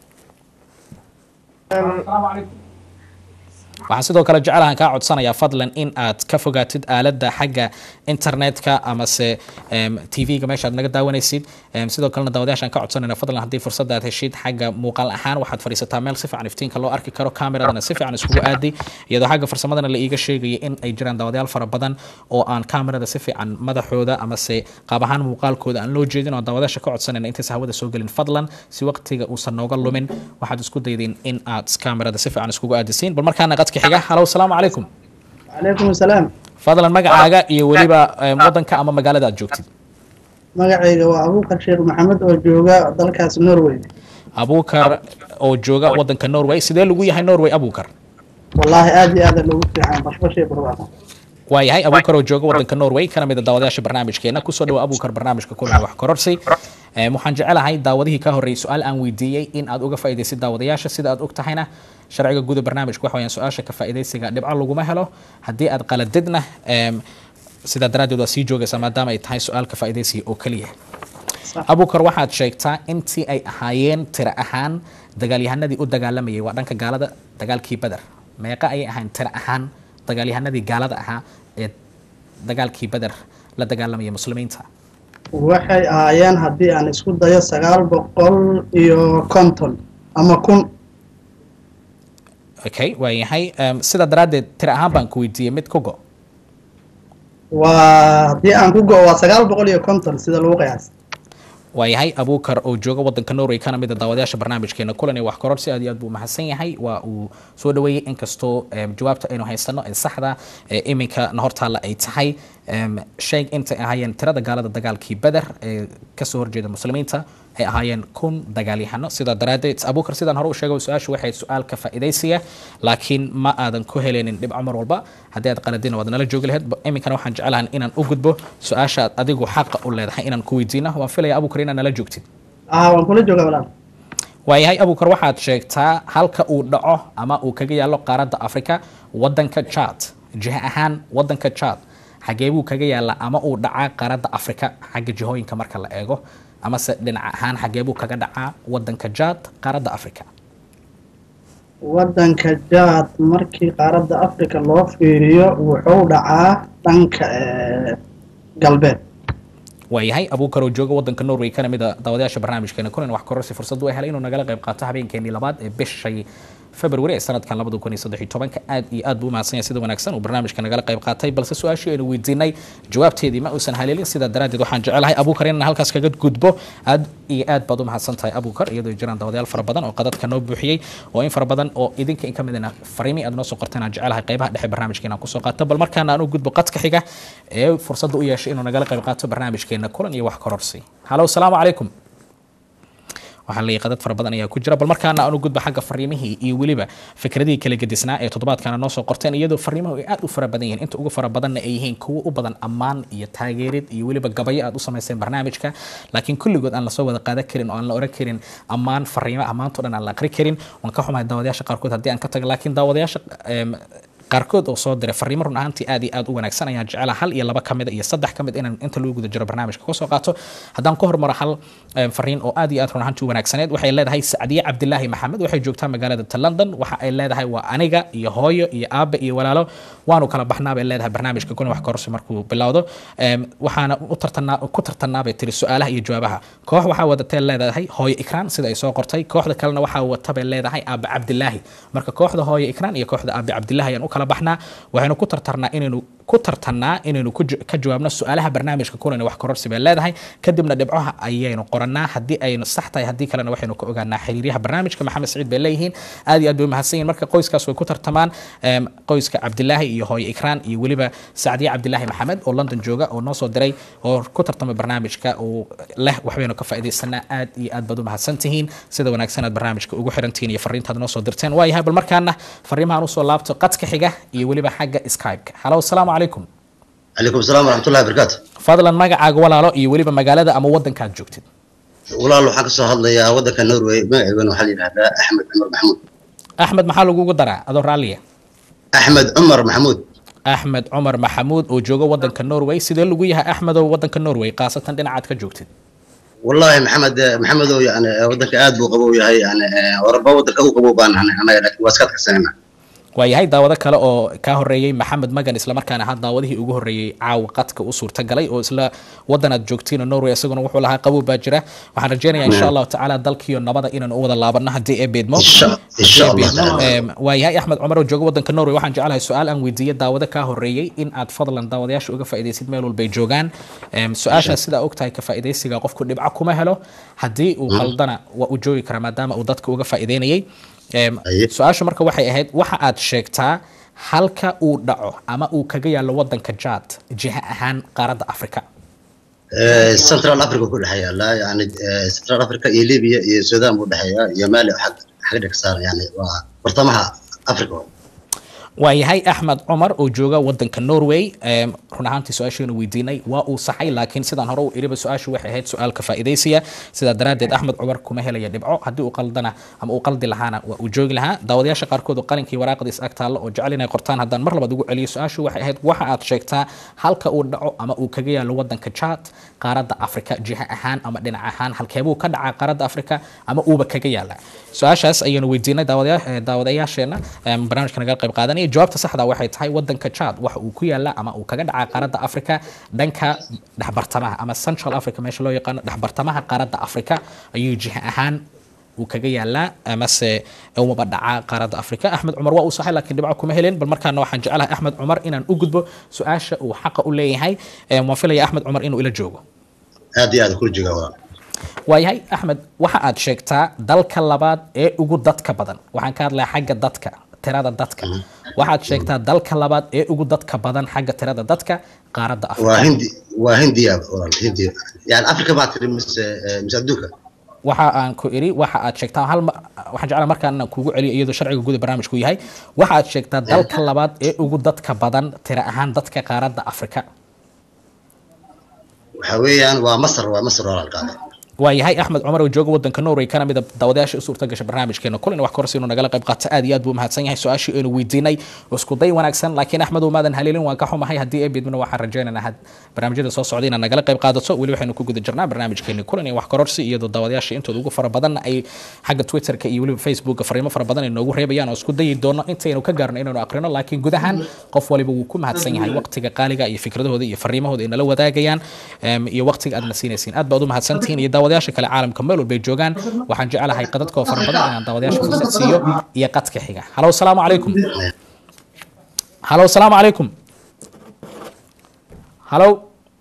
Speaker 1: waxaan sidoo kale jecelahan kaa codsanayaa fadlan in aad ka fogaatid aaladda xagga internetka amase tv-ga meeshaad naga daawanaysid sidoo kalena daawadayaashaan ka codsanayna fadlan haddii fursada aad heshid xagga muuqaal ahaan waxaad fadhiisataa meel si fiican iftiinka loo arki karo kameradana si fiican iskugu aadi iyadoo xagga farsamadana la iiga sheegaya in ay jiraan daawadayaal fara badan oo aan kamerada si fiican madaxooda amase qaab ahaan muuqaalkooda aan loo jeedin oo daawadayaasha ka codsanayna intaysa hawada soo gelin fadlan si waqtiga uusan nooga lumin waxaad isku daydeen in aad kamerada si fiican iskugu aadisiin bal markaana qadka xiga halo assalaamu calaykum
Speaker 8: calaykum assalaam
Speaker 1: fadlan magacaaga iyo waliba wadanka ama magaalada aad joogtid
Speaker 8: magacayga waa abuukar sheekh maxamed oo jooga dalkaas Norway
Speaker 1: abuukar oo jooga wadanka Norway sidee lagu yahay Norway abuukar
Speaker 8: wallahi aad iyo aad loogu fiican bashbashii barwaaqo
Speaker 1: waayahay abuukar oo jooga wadanka Norway kana mid ah daawadayaasha barnaamijkeena ku soo dhaw abuukar barnaamijka kulan wax kororsi waxaan jecelahay daawadihii ka horeeyay su'aal aan weydiiyay in aad uga faa'iideysid daawadayaasha sida aad og tahayna sharciga guud barnaamijku waxa weeyaan su'aasha ka faa'iideysiga dhibco laguma helo haddii aad qaladidna sida daraadeed waa sii joogaysaa maadaama ay tahay su'aal ka faa'iideysiga oo kaliya abuukar waxaad sheegtaa intii ay ahaayeen tira ahaan dagaalyahanadii u dagaalamayay waa dhanka gaalada dagaalkii badar meeqa ayay ahayn tira ahaan dagaalyahanadii gaalada ahaa ee dagaalkii badar la dagaalamaya muslimiinta
Speaker 8: waxay ahaayeen haddii aan isku dayo 950 ama 1000
Speaker 1: okay waayahay sida daraadeed tira ahaan baan ku weydiiyey mid ku go
Speaker 8: waa haddii aan ku go waa 950 sida lagu qiyaas
Speaker 1: waayahay abuukar oo jooga wadanka Norway kana mid ah daawadayaasha barnaamijkeena kulan wax kororsi aad iyo aad buu mahadsan yahay waa uu soo dhaweeyay inkastoo jawaabta aynu haysano ee saxda iminka hortaala ay tahay sheeg inta ahaayeen tirada gaalada dagaalkii badar ee ka soo horjeeda muslimiinta ay ahaayeen 1000 dagaalyahano sida daraadeed abuukar sidaan hore u sheegay su'aashu waxay su'aal ka faa'iideysiya laakiin ma aadan ku heleenin dhibco mar walba haddii aad qaladina waad nala joogi lahayd iminkana waxaan jecelahay inaan u gudbo su'aasha adigu xaq u leedahay inaan ku weydiino waan filayaa abuukar inaan nala joogtid
Speaker 8: waan kula joogaa walaal
Speaker 1: waayahay abuukar waxaad sheegtaa halka uu dhaco ama uu kaga yaalo qaaradda Afrika wadanka Chad jiha ahaan wadanka Chad xagee buu kaga yaala ama uu dhacaa qaaradda Afrika xagga jihooyinka marka la eego ama se dhinac ahaan xagee buu kaga dhacaa wadanka Chad qaaradda Afrika
Speaker 8: wadanka Chad markii qaaradda Afrika loo fiiriyo wuxuu dhacaa dhanka galbeed
Speaker 1: waayahay abuukar oo jooga wadanka Norway kana mid ah daawadayaasha barnaamijkeena kulan wax kororsi fursad u helay inuu nagala qayb qaato habeenkeenii labaad ee bishay February ee sanadkan 2013 aad iyo aad buu mahadsan yahay sida wanaagsan oo barnaamijka nagala qayb qaatay balse su'aashii aynu weydiinay jawaabteedii ma uusan haleelin sida daraadeed waxaan jecelahay abuukar inaan halkaas kaga gudbo aad iyo aad baad u mahadsan tahay abuukar iyadoo jiraan daawadayaal fara badan oo qadadka noo buuxiyay oo in fara badan oo idinka in kamidna fariimi aad noo soo qorteen aan jecelahay qaybaha dhexe barnaamijkeena ku soo qaato bal markaana aan u gudbo qadka xiga ee fursad u yeeshay inuu nagala qayb qaato barnaamijkeena kulan iyo wax kororsi halo salaamu calaykum waxaan leeyahay qadad fara badan ayaa ku jira bal markaana aan u gudbo xagga fariimihii iyo weliba fikradihii kala gedisnaa ee toddobaadkana noo soo qorteen iyadoo fariimuhu ay aad u fara badan yihiin inta ugu fara badanna ay yihiin kuwo u badan ammaan iyo taageerid iyo weliba gabayo aad u samayseen barnaamijka laakiin kulligood aan lasoo wada qaadan karin oo aan la oran karin ammaan fariimo ammaanto dhan aan la aqri karin waan ka xumahay daawadayaasha qaarkood haddii aan ka tago laakiin daawadayaasha qaarkood oo soo diray fariimo run ahaantii aad iyo aad u wanaagsan ayaan jecelahay hal iyo laba kamid iyo saddex kamid inaan inta lagu guda jiro barnaamijka ka soo qaato haddaan ka hormaro hal fariin oo aad iyo aad run ahaantii u wanaagsaneed waxay leedahay Sacdiye Cabdilaahi Maxamed waxay joogtaa magaalada London waxa ay leedahay waa aniga iyo hooyo iyo aabe iyo walaalo waanu kala baxnaa bay leedahay barnaamijka kuna wax kororsi markuu bilowdo waxaana ku tartanaa bay tiri su'aalaha iyo jawaabaha koox waxa wadatay leedahay hooyo Ikraan sida ay soo qortay kooxda kalena waxa wata bay leedahay aabe Cabdilaahi marka kooxda hooyo Ikraan iyo kooxda aabe Cabdilaahi ayaan kala baxnaa waxaynu ku tartanaa inaynu ka jawaabno su'aalaha barnaamijka kulan wax kororsi bay leedahay kadibna dhibcaha ayaynu qoranaa haddii aynu sax tahay haddii kalena waxaynu ka ogaanaa xiriiryaha barnaamijka Maxamed Saciid bay leeyihiin aad iyo aad bay mahadsan yihiin marka qoyskaas way ku tartamaan qoyska Cabdilaahi iyo hooyo Ikraan iyo weliba Sacdiye Cabdilaahi Maxamed oo London jooga oo noo soo diray oo ku tartamay barnaamijka oo leh waxbaynu ka faa'iideysanaa aad iyo aad baad u mahadsan tihiin sida wanaagsan aad barnaamijka ugu xirantihiin iyo fariintaad noo soo dirteen waayahay bal markaana fariimahan u soo laabto qadka xiga iyo weliba xagga Skype halo salaamu calaykum
Speaker 9: عليكم السلام ورحمة الله وبركاته.
Speaker 1: فضلا magacaaga walaalo iyo weliba magaalada ama wadankaad joogtid
Speaker 9: walaal waxaan ka soo hadlayaa wadanka Norway magacaygu waxa la yiraahdaa Axmed Cumar Maxamuud
Speaker 1: Axmed maxaa lagu daraa adoo raaliya
Speaker 9: Axmed Cumar Maxamuud
Speaker 1: Axmed Cumar Maxamuud oo jooga wadanka Norway sidee lagu yahay Axmed oo wadanka Norway qaasatan dhinacaad ka joogtid
Speaker 9: والله محمد oo yani wadanka aad buu qabow yahay yani warba wadanka uu qabow baan anaga laakiin waa iska adkaysanaa
Speaker 1: waayahay daawado kale oo ka horeeyay Maxamed Magan isla markaana had daawadihii ugu horeeyay caaw qadka u suurta galay oo isla wadanaad joogtiin Norway isaguna wuxuu lahaa qabow baa jira waxaan rajeynayaa insha Allah taala dalkiyo nabada inaan u wada laabano hadii ay beedmo
Speaker 9: insha Allah
Speaker 1: waayahay Axmed Cumar oo jooga wadanka Norway waxaan jecelahay su'aal aan weydiiyay daawado ka horeeyay in aad fadlan daawadayaasha uga faa'iideysid meel walba ay joogaan su'aasha sida ogtahay ka faa'iideysiga qofku dhibco kuma helo hadii uu qaldana waa u joogi kara maadaama uu dadka uga faa'iideynayay su-aasha marka waxay ahayd waxa aad sheegtaa halka uu dhaco ama uu kaga yaalo wadanka Chad jiha ahaan qaaradda Afrika
Speaker 9: Central Africa ku dhaxaya la yani Central Africa iyo Libya iyo Sudan u dhaxaya iyo Mali xagga ka saaran yani waa bartamaha Afrika
Speaker 1: waayahay Axmed Cumar oo jooga wadanka Norway run ahaantii su'aasheena weydiinay waa uu saxay laakiin sidaan hore u iriba su'aashu waxay ahayd su'aal ka faa'iideysiya sida daraadeed Axmed Cumar kuma helaya dhibco hadii uu qaldana ama uu qaldi lahaana waa uu joogi lahaa daawadayaasha qaarkood oo qalinkii waraaqadiis agtaalo oo jecel inay qortaan haddaan mar labaad ugu celiyo su'aashu waxay ahayd waxa aad sheegtaa halka uu dhaco ama uu kaga yaalo wadanka Chad qaaradda Afrika jiha ahaan ama dhinac ahaan halkeebuu ka dhacaa qaaradda Afrika ama uuba kaga yaala su'aashaas ayaynu weydiinay daawadayaasheena barnaamijka naga qayb qaadanaya jawaabta saxda waxay tahay wadanka Chad waxa uu ku yaala ama uu kaga dhacaa qaaradda Afrika dhanka dhaxbartamaha ama Central Africa meesha loo yaqaan dhaxbartamaha qaaradda Afrika ayuu jiha ahaan uu kaga yaala ama se uu badhaca qaaradda Afrika Axmed Cumar waa uu saxay laakiin dhibco kuma helin bal markaana waxaan jecelahay Axmed Cumar inaan u gudbo su'aasha uu xaq u leeyahay ma filaya Axmed Cumar inuu ila joogo
Speaker 9: aad iyo aad ku jooga
Speaker 1: waayahay Axmed waxa aad sheegtaa dalka labaad ee ugu dadka badan waxaan ka hadlayaa xagga dadka tirada dadka waxaad sheegtaa dalka labaad ee ugu dadka badan xagga tirada dadka qaaradda Afrika
Speaker 9: waa Hindiya yani Afrika ma tiri mise adduunka
Speaker 1: waxa aan ku iri waxa aad sheegtaa hal waxaan jeclahay markaan kuugu celiyo iyadoo sharciga guud barnaamijku yahay waxa aad sheegtaa dalka labaad ee ugu dadka badan tira ahaan dadka qaaradda Afrika
Speaker 9: waxa weeyaan waa Masar walaalkaada
Speaker 1: waayahay axmed cumar oo jooga wadanka norway kana mid daawadayaasha u suurta gashay barnaamijkeena kulan wax korsi inuu nagala qayb qaato aad iyo aad buu mahadsan yahay su-aashii aynu weydiinay isku day wanaagsan laakiin axmed uu maadan haleelin waan ka xumahay haddii ay bidmina waxaan rajaynaynaa barnaamijyada soo socda inaad nagala qayb qaadato weli waxaynu ku guda jirnaa barnaamijkeena kulan iyo wax kororsi iyadoo daawadayaasha intooda ugu fara badan ay xagga twitterka iyo weliba facebooka fariimo fara badan ay noogu reebayaan oo isku dayi doono intaynu ka gaarno inaynu aqrino laakiin gudahaan qof waliba wuu ku mahadsan yahay waqtiga qaaliga iyo fikradahooda iyo fariimahooda ay nala wadaagayaan iyo waqtiga aad na siinaysiin aad baad u mahadsantihiin iyo daawadayaasha kale caalamka meel walbay joogaan waxaan jecelahay qadadka oo fara badan inaan daawadayaasha fursad siiyo iyo qadka xiga halo salaamu calaykum halo salaamu calaykum halo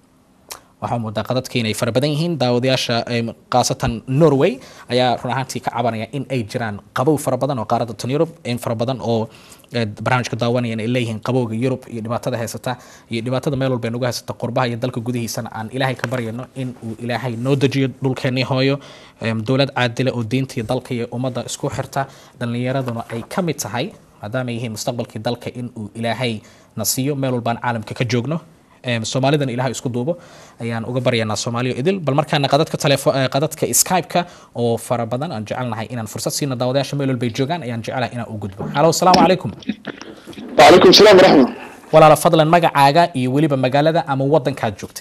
Speaker 1: waxaa moodaa qadadka inay fara badan yihiin daawadayaasha khaasatan norway ayaa run ahaantii ka cabanaya in ay jiraan qabow fara badan oo qaaradda tan yurub in fara badan oo barnaamijka daawanayaan ay leeyihiin qabowga yurub iyo dhibaatada haysata iyo dhibaatada meel walba nagu haysata qurbaha iyo dalka gudihiisana aan ilaahay ka baryano in uu ilaahay noo dejiyo dhulkeennii hooyo dowlad caadila oo diinta iyo dalka iyo ummadda isku xirta dhallinyaraduna ay ka mid tahay maadaama ay yihiin mustaqbalkii dalka in uu ilaahay na siiyo meel walbaan caalamka ka joogno soomaalidan ilaahay isku duubo ayaan uga baryaynaa soomaaliya idil bal markaana qadadka skype-ka oo fara badan aan jecelnahay inaan fursad siino daawadayaasha meel walbay joogaan ayaan jecelahay inaan u gudbo halo asalaamu calaykum
Speaker 10: وعليكم السلام ورحمة
Speaker 1: walaala fadlan magacaaga iyo weliba magaalada ama wadankaad joogtid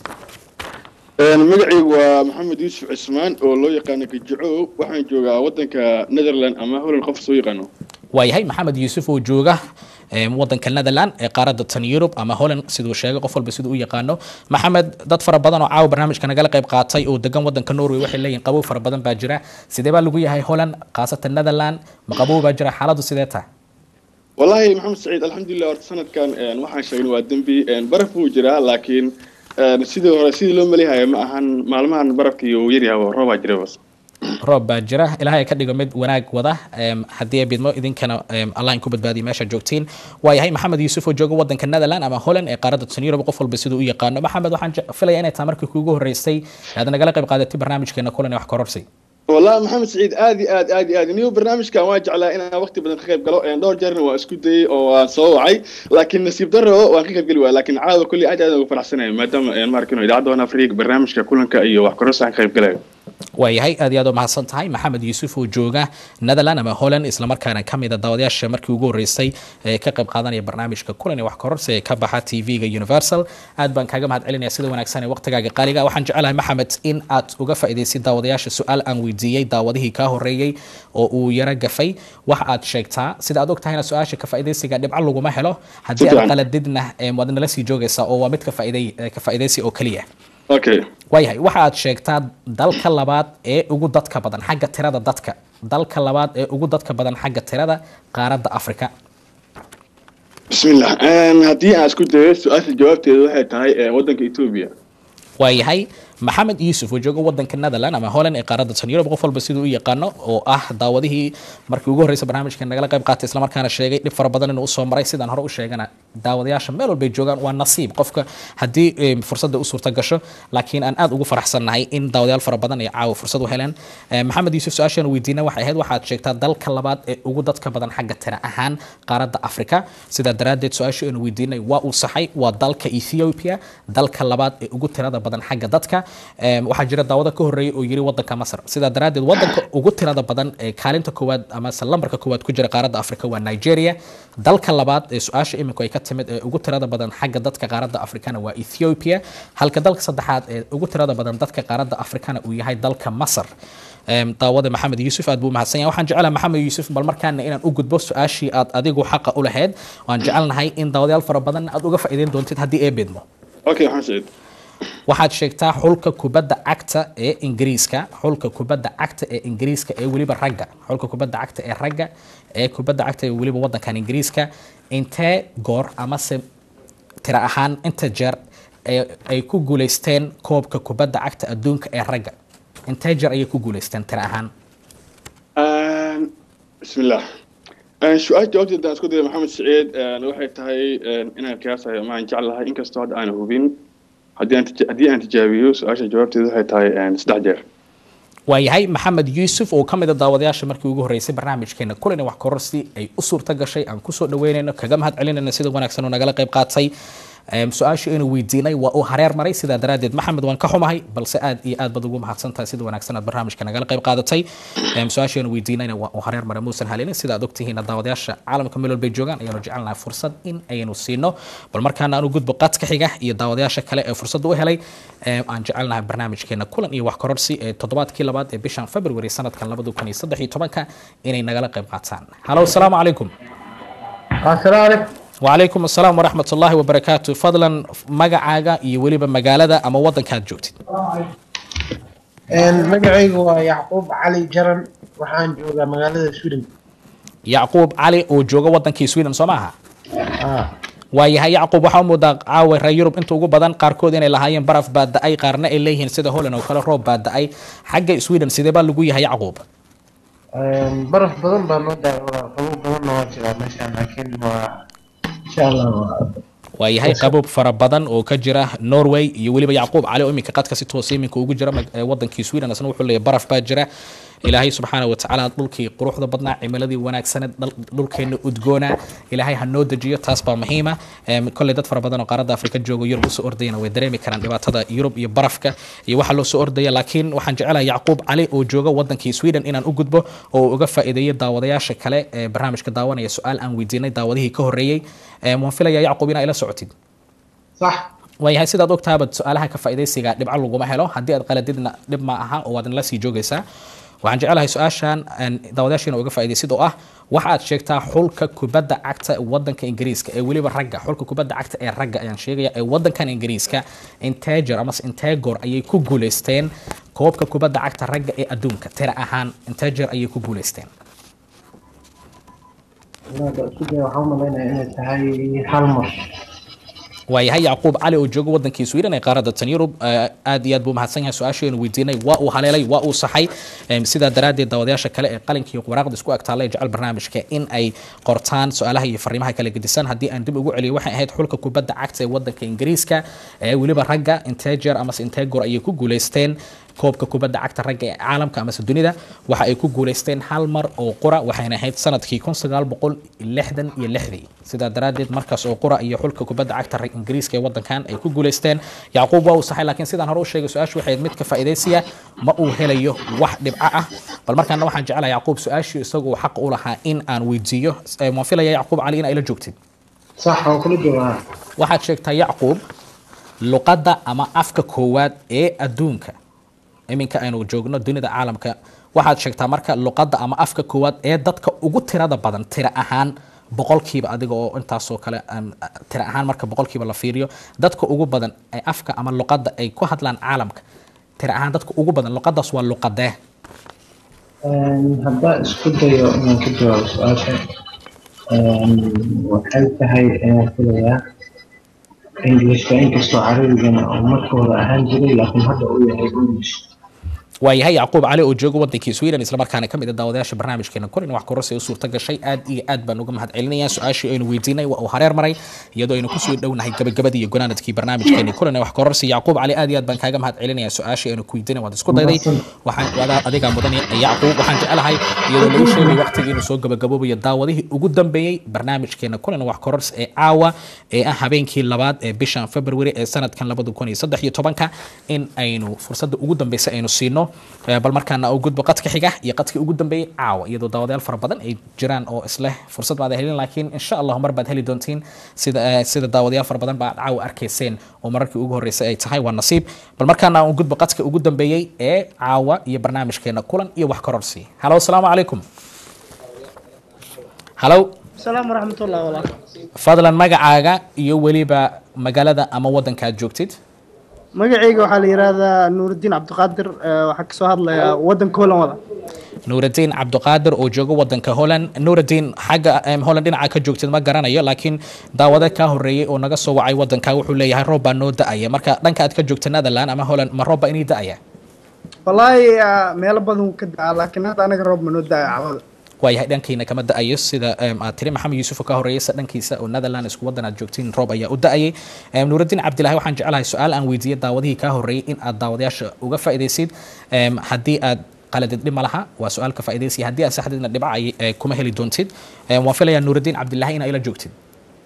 Speaker 10: magacaygu waa maxamed yuusuf cismaan oo loo yaqaano gajaco waxaan joogaa wadanka netherland ama holan qof soo yaqaano
Speaker 1: waayahay maxamed yuusuf oo jooga wadanka netherland ee qaaradda tan yurub ama holland siduu sheegay qof walba siduu u yaqaano maxamed dad fara badan oo caawa barnaamijka nagala qayb qaatay oo degan wadanka norway waxay leeyihiin qabow fara badan baa jira sidee baa lagu yahay holland khaasatan netherland ma qabow baa jira xaaladdu sidee tahay
Speaker 10: والله محمد سعيد الحمد لله سنة كان waxaan sheegnay waa dambi baraf buu jiraa laakiin sidii loo maleeyahay ma ahan maalmahan barafkii uu yar yahay roob baa jira bas
Speaker 1: roob baa jira ilaahay ka dhigo mid wanaag wada haddii ay bidmo idinkana allah in ku badbaadiyo meesha joogtiin waayahay maxamed yuusuf oo jooga wadanka netherland ama holland ee qaaradda tan yurub qof walba siduu u yaqaano maxamed waxaan filayaa inay tahay markii kuugu horeysay aad nagala qayb qaadatay barnaamijkeena kulan wax kororsi
Speaker 10: والله محمد سعيد آدي نيو برنامج كان واجع على أنا وقت بدنا خيب قالوا يعني دور جرنا واسكودي وصوعي لكن نسيب دره وانخيب قلوا لكن عاد كل أجل وفرح سنة ما دام يعني ماركينو إذا عدوا أنا فريق برنامج ككلن كأيو وحكروس عن خيب قلوا
Speaker 1: waayahay aad iyo aad u mahadsan tahay maxamed yuusuf oo jooga netherland ama holland isla markaana ka mid ah daawadayaasha markii ugu horeysay ee ka qayb qaadanaya barnaamijka kulan wax kororsi ee ka baxa TV-ga Universal aad baan kaaga mahad celinaya sida wanaagsan ee waqtigaaga qaaliga waxaan jecelahay maxamed in aad uga faa'iideysid daawadayaasha su'aal aan weydiiyay daawadihii ka horeeyay oo uu yara gafay wax aad sheegtaa sida aad ogtahayna su'aasha ka faa'iideysiga dhibco laguma helo haddii aad qaladidna waad nala sii joogaysaa oo waa mid ka faa'iideysi oo kaliya
Speaker 10: okay
Speaker 1: waayahay waxa aad sheegtaa dalka labaad ee ugu dadka badan xagga tirada dadka dalka labaad ee ugu dadka badan xagga tirada qaaradda Afrika
Speaker 10: bismillah haddii aan isku dayo su'aasha jawaabteedu waxay tahay wadanka Ethiopia
Speaker 1: waayahay maxamed yuusuf oo jooga wadanka netherland ama holland ee qaaradda tan yurub qof walba siduu u yaqaano oo ah daawadihii markii ugu horeysay barnaamijka nagala qayb qaatay isla markaana sheegay dhib fara badan inuu u soo maray sidaan hore u sheegana daawadayaasha meel walba joogaan waa nasiib qofka haddii fursadda u suurta gasho laakiin aan aad ugu faraxsanahay in daawadayaal fara badan ay caawa fursad u heleen maxamed yuusuf su-aashaan weydiina waxay ahayd waxaad sheegtaa dalka labaad ee ugu dadka badan xagga tira ahaan qaaradda Afrika sidaa daraaddeed su-aasha aan weydiinay waa uu saxay waa dalka Ethiopia dalka labaad ee ugu tirada badan xagga dadka waxaa jira daawada ka horeeyay oo yiri wadanka Masar sida daraadeed wadanka ugu tirada badan ee kaalinta koowaad ama lambarka koowaad ku jira qaaradda Afrika waa Nigeria dalka labaad ee su'aasha imika ay ka timid ee ugu tirada badan xagga dadka qaaradda Afrikana waa Ethiopia halka dalka saddexaad ee ugu tirada badan dadka qaaradda Afrikana uu yahay dalka Masar daawada maxamed yuusuf aad buu mahadsan yahay waxaan jecelahay maxamed yuusuf bal markaana inaan u gudbo su'aashii aad adigu xaqa u lahayd waan jecelnahay in daawadayaal fara badan aad uga faa'iideyn doontid haddii ay beedmo
Speaker 10: okay xasan
Speaker 1: waxaad sheegtaa xulka kubadda cagta ee Ingiriiska xulka kubadda cagta ee Ingiriiska ee waliba ragga xulka kubadda cagta ee ragga ee kubadda cagta ee waliba wadankan Ingiriiska intee goor ama se tira ahaan inta jeer ay ku guuleysteen koobka kubadda cagta adduunka ee ragga intee jeer ay ku guuleysteen tira ahaan
Speaker 10: bismillah su'aal jawaabteeda isku day maxamed saciid waxay tahay inaan qiyaasayo ma aan jeclahay inkastoo hadda aan hubin haddii aan tijaabiyo su-aasha jawaabteedu waxay tahay 3 jeer
Speaker 1: waayahay maxamed yuusuf oo ka mid ah daawadayaasha markii ugu horeysay barnaamijkeena kulan wax kororsi ay u suurta gashay aan ku soo dhaweynayno kaga mahad celinayno sida wanaagsan oo nagala qayb qaatay su-aashii aynu weydiinay waa uu hareer maray sidaa daraaddeed maxamed waan ka xumahay balse aad iyo aad baad ugu mahadsantahay sida wanaagsan aad barnaamijka nagala qayb qaadatay su-aashii aynu weydiinayna waa uu hareer maray muusan halinin sida aad ogtihiin daawadayaasha caalamka meel walbay joogaan ayaanu jecelnahay fursad in aynu siino bal markaana aanu gudbo qadka xiga iyo daawadayaasha kale ee fursadda u helay aan jecelnahay barnaamijkeena kulan iyo wax kororsi ee toddobaadkii labaad ee bishan February sanadkan 2013 inay nagala qayb qaataan halo assalaamu calaykum
Speaker 11: السلام عليكم
Speaker 1: وعليكم السلام ورحمة الله وبركاته فضلا مقعاقا يولي بمقالة أما وضن كانت جوتي
Speaker 11: مقعي هو يعقوب علي جرن وحان جوغا مقالة سويدن
Speaker 1: يعقوب علي وجوغا وضن كي سويدن سماها waayahay yacquub waxaa u muudaa caawa reer yurub inta ugu badan qaarkood inay lahaayeen baraf baa da-ay qaarna ay leeyihiin sida holland oo kale roob baa da-ay xagga sweden sidee baa lagu yahay yacquub
Speaker 11: برف بدن بنودا قبول بدن نواجه ماشان لكن هو إن شاء الله
Speaker 1: waayahay qabob fara badan oo ka jira Norway iyo waliba Yacquub Cali oo iminka qadka si toos iminka ugu jira wadankii Sweden asna wuxuu leeyahay baraf baa jira ilaahay subxaanahu wa ta'ala dhulkii quruxda badnaa cimiladii wanaagsan dhulkeena udgoona ilaahay ha noo dajiyo taas baa muhiima kulli dad fara badan oo qaaradda Afrika jooga Yurub soo ordayna way dareemi karaan dhibaatada Yurub iyo barafka iyo waxa loo soo ordaya laakiin waxaan jecelahay Yacquub Cali oo jooga wadankii Sweden inaan u gudbo oo uga faa'iideeyo daawadayaasha kale ee barnaamijka daawanaya su'aal aan weydiinay daawadihii ka horeeyay waan filayaa Yacquub ina ila socotid
Speaker 11: صح
Speaker 1: waayahay sidaad ogtahay su'aalaha ka faa'iideysiga dhibco laguma helo haddii aad qaladidna dhib ma aha oo waad la sii joogaysaa waxaan jecelahay su-aashan daawadayaashiina uga faa'iideysid oo ah waxa aad sheegtaa xulka kubadda cagta wadanka Ingiriiska ee waliba ragga xulka kubadda cagta ee ragga ayaan sheegaya ee wadankan Ingiriiska integer ama integer ayay ku guuleysteen koobka kubadda cagta ragga ee adduunka tira ahaan integer ayay ku guuleysteen waayahay Yacquub Cali oo jooga wadankii Sweden ee qaaradda tan Yurub aad iyo aad buu mahadsan yahay su-aasheenu weydiinay waa uu haleelay waa uu saxay sidaa daraaddeed daawadayaasha kale ee qalinka iyo waraaqda isku agtaalay jecel barnaamijka in ay qortaan su-aalaha iyo fariimaha kala gedisan haddii aan dib ugu celiyo waxay ahayd xulka kubadda cagta ee wadanka Ingiriiska ee waliba ragga integer ama integer ayay ku guuleysteen koobka kubadda cagta ragga ee caalamka ama dunida waxa ay ku guuleysteen hal mar oo qura waxayna ahayd sanadkii 1966 sidaa daraaddeed markaas oo qura iyo xulka kubadda cagta ragga Ingiriiska ee wadankan ay ku guuleysteen Yacquub waa uu saxay laakiin sidaan hore u sheegay su-aashu waxay mid ka faa'iideysiya ma uu helayo wax dhibco ah bal markaana waxaan jecelahay Yacquub su-aashii isagu xaq u lahaa in aan weydiiyo ma filaya Yacquub Cali in ay la joogtid
Speaker 11: صح وكل جواب
Speaker 1: waxaad sheegtaa Yacquub luqadda ama afka koowaad ee adduunka iminka aynu joogno dunida caalamka waxaad sheegtaa marka luqadda ama afka koowaad ee dadka ugu tirada badan tira ahaan boqolkiiba adiga oo intaas oo kale tira ahaan marka boqolkiiba la fiiriyo dadka ugu badan ee afka ama luqadda ay ku hadlaan caalamka tira ahaan dadka ugu badan luqaddaas waa luqadee
Speaker 11: hadda isku dayo inaan ka jawaabo su-aasha waxay tahay filayaa ingiliishka inkastoo carabigana oo marka hore ahaan jiray laakiin hadda uu yahay english
Speaker 1: waayahay Yacquub Cali oo jooga wadankii Sweden isla markaana kamid ah daawadayaasha barnaamijkeena kulan wax kororsi oo suurta gashay aad iyo aad baan uga mahadcelinayaa su-aashii aynu weydiinay waa uu hareer maray iyadoo aynu ku soo dhownahay gabagabadii iyo gunaanadkii barnaamijkeena kulan wax kororsi Yacquub Cali aad iyo aad baan kaaga mahadcelinayaa su-aashii aynu ku weydiinay waad isku dayday waxaan wada adiga mudan Yacquub waxaan jecelahay iyadoo lagu sheegay waqtigii inuu soo gabagaboobayo daawadihii ugu dambeeyay barnaamijkeena kulan wax kororsi ee caawa ee ah habeenkii labaad ee bishan February ee sanadkan 2013 in aynu fursadda ugu dambeysay aynu siino bal markaana u gudbo qadka xiga iyo qadkii ugu dambeeyay caawa iyadoo daawadayaal fara badan ay jiraan oo isla fursad baad helin laakiin insha Allah mar baad heli doontiin sida daawadayaal fara badan baad caawa arkayseen oo markii ugu horeysay ay tahay waa nasiib bal markaana u gudbo qadka ugu dambeeyay ee caawa iyo barnaamijkeena kulan iyo wax kororsi halo assalaamu calaykum halo
Speaker 12: السلام ورحمة الله وبركاته
Speaker 1: fadlan magacaaga iyo waliba magaalada ama wadanka aad joogtid
Speaker 12: magacayga waxaa la yiraahdaa Nuuruddin Cabdiqaadir waxaa ka soo hadlaya wadanka Holland wada
Speaker 1: Nuuruddin Cabdiqaadir oo jooga wadanka Holland Nuuruddin xagga Holland dhinaca ka joogtid ma garanayo laakiin daawada ka horeeyay oo naga soo wacay wadanka wuxuu leeyahay roob baa noo da'aya marka dhanka aad ka joogtid Netherland ama Holland ma roob baa inii da'aya
Speaker 12: wallahi meel badan ka daa laakiin hadda anaga roob ma noo da'aya cawada
Speaker 1: waayahay dhankiina kama da'ayo sida aad tiri Maxamed Yuusuf ka horeeyay dhankiisa oo Netherland isku wadan aad joogtiin roob ayaa u da'ayay Nuuruddin Cabdilaahi waxaan jecelahay su'aal aan weydiiyay daawadihii ka horeeyay in aad daawadayaasha uga faa'iideysid haddii aad qaladid dhib malaha waa su'aal ka faa'iideysi haddii aad saxdidna dhibca ay kuma heli doontid waan filayaa Nuuruddin Cabdilaahi in ay la joogtid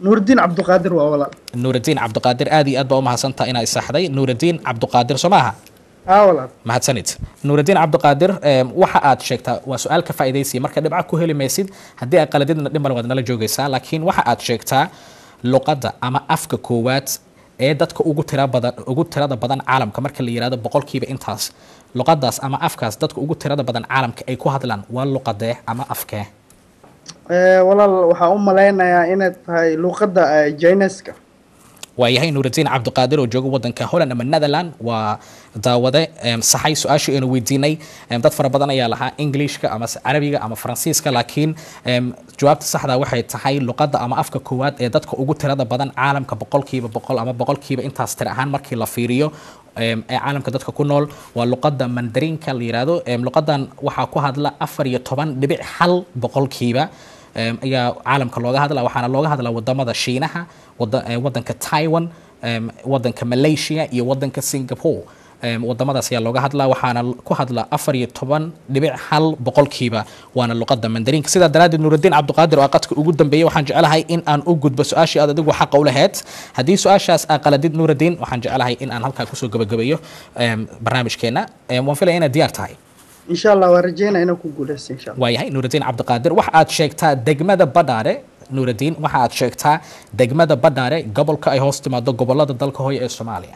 Speaker 12: nuurdiin cabdiqaadir waa walaal
Speaker 1: nuurdiin cabdiqaadir aad iyo aad baa u mahadsantaha inaa isaxday nuurdiin cabdiqaadir soo maaha
Speaker 12: walaal
Speaker 1: mahadsanid nuurdiin cabdiqaadir waxa aad sheegtaa waa su-aal ka faa'iidaysiya marka dhibco ku heli maysid haddii aad qaladidna dhimal waad nala joogaysaa laakiin waxa aad sheegtaa luqadda ama afka koowaad ee dadka ugu tirada badan caalamka marka la yiraahdo boqolkiiba intaas luqadaas ama afkaas dadka ugu tirada badan caalamka ay ku hadlaan waa luqadee ama afkee
Speaker 12: walaal waxaan u malaynayaa inay tahay luqadda jayneska
Speaker 1: waayahay nuurdiin cabdiqaadir oo jooga wadanka Holland ama Netherland waa daawade saxay su-aashii aynu weydiinay dad fara badan ayaa lahaa Englishka ama Carabiga ama Faransiiska laakiin jawaabta saxda waxay tahay luqadda ama afka koowaad ee dadka ugu tirada badan caalamka boqolkiiba boqol ama boqolkiiba intaas tir ahaan markii la fiiriyo ee caalamka dadka ku nool waa luqadda Mandarinka la yiraahdo luqadan waxaa ku hadla 14.1 boqolkiiba ayaa caalamka looga hadlaa waxaana looga hadlaa wadamada Shiinaha wadanka Taiwan wadanka Malaysia iyo wadanka Singapore wadamadaas ayaa looga hadlaa waxaana ku hadla 14.1 boqolkiiba waana luqadda Mandarinka sida daraaddeed nuurdiin cabdiqaadir oo qadka ugu dambeeyay waxaan jecelahay in aan u gudbo su-aashii aad adigu xaq u lahayd haddii su-aashaas aad qaladid nuurdiin waxaan jecelahay in aan halkaa kusoo gabagabeeyo barnaamijkeena waan filaya inaad diyaar tahay
Speaker 12: إن شاء الله ورجينا إنه كقولس إن شاء الله.
Speaker 1: وياهي نور الدين عبد القادر واحد شيكتا دجمة بدارة نور الدين واحد شيكتا دجمة بدارة قبل كأي هوست ما دو قبل لا تضل كهوي الصومالية.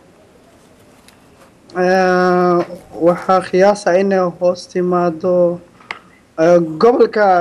Speaker 12: وحا خياسة إنه هوست ما دو قبل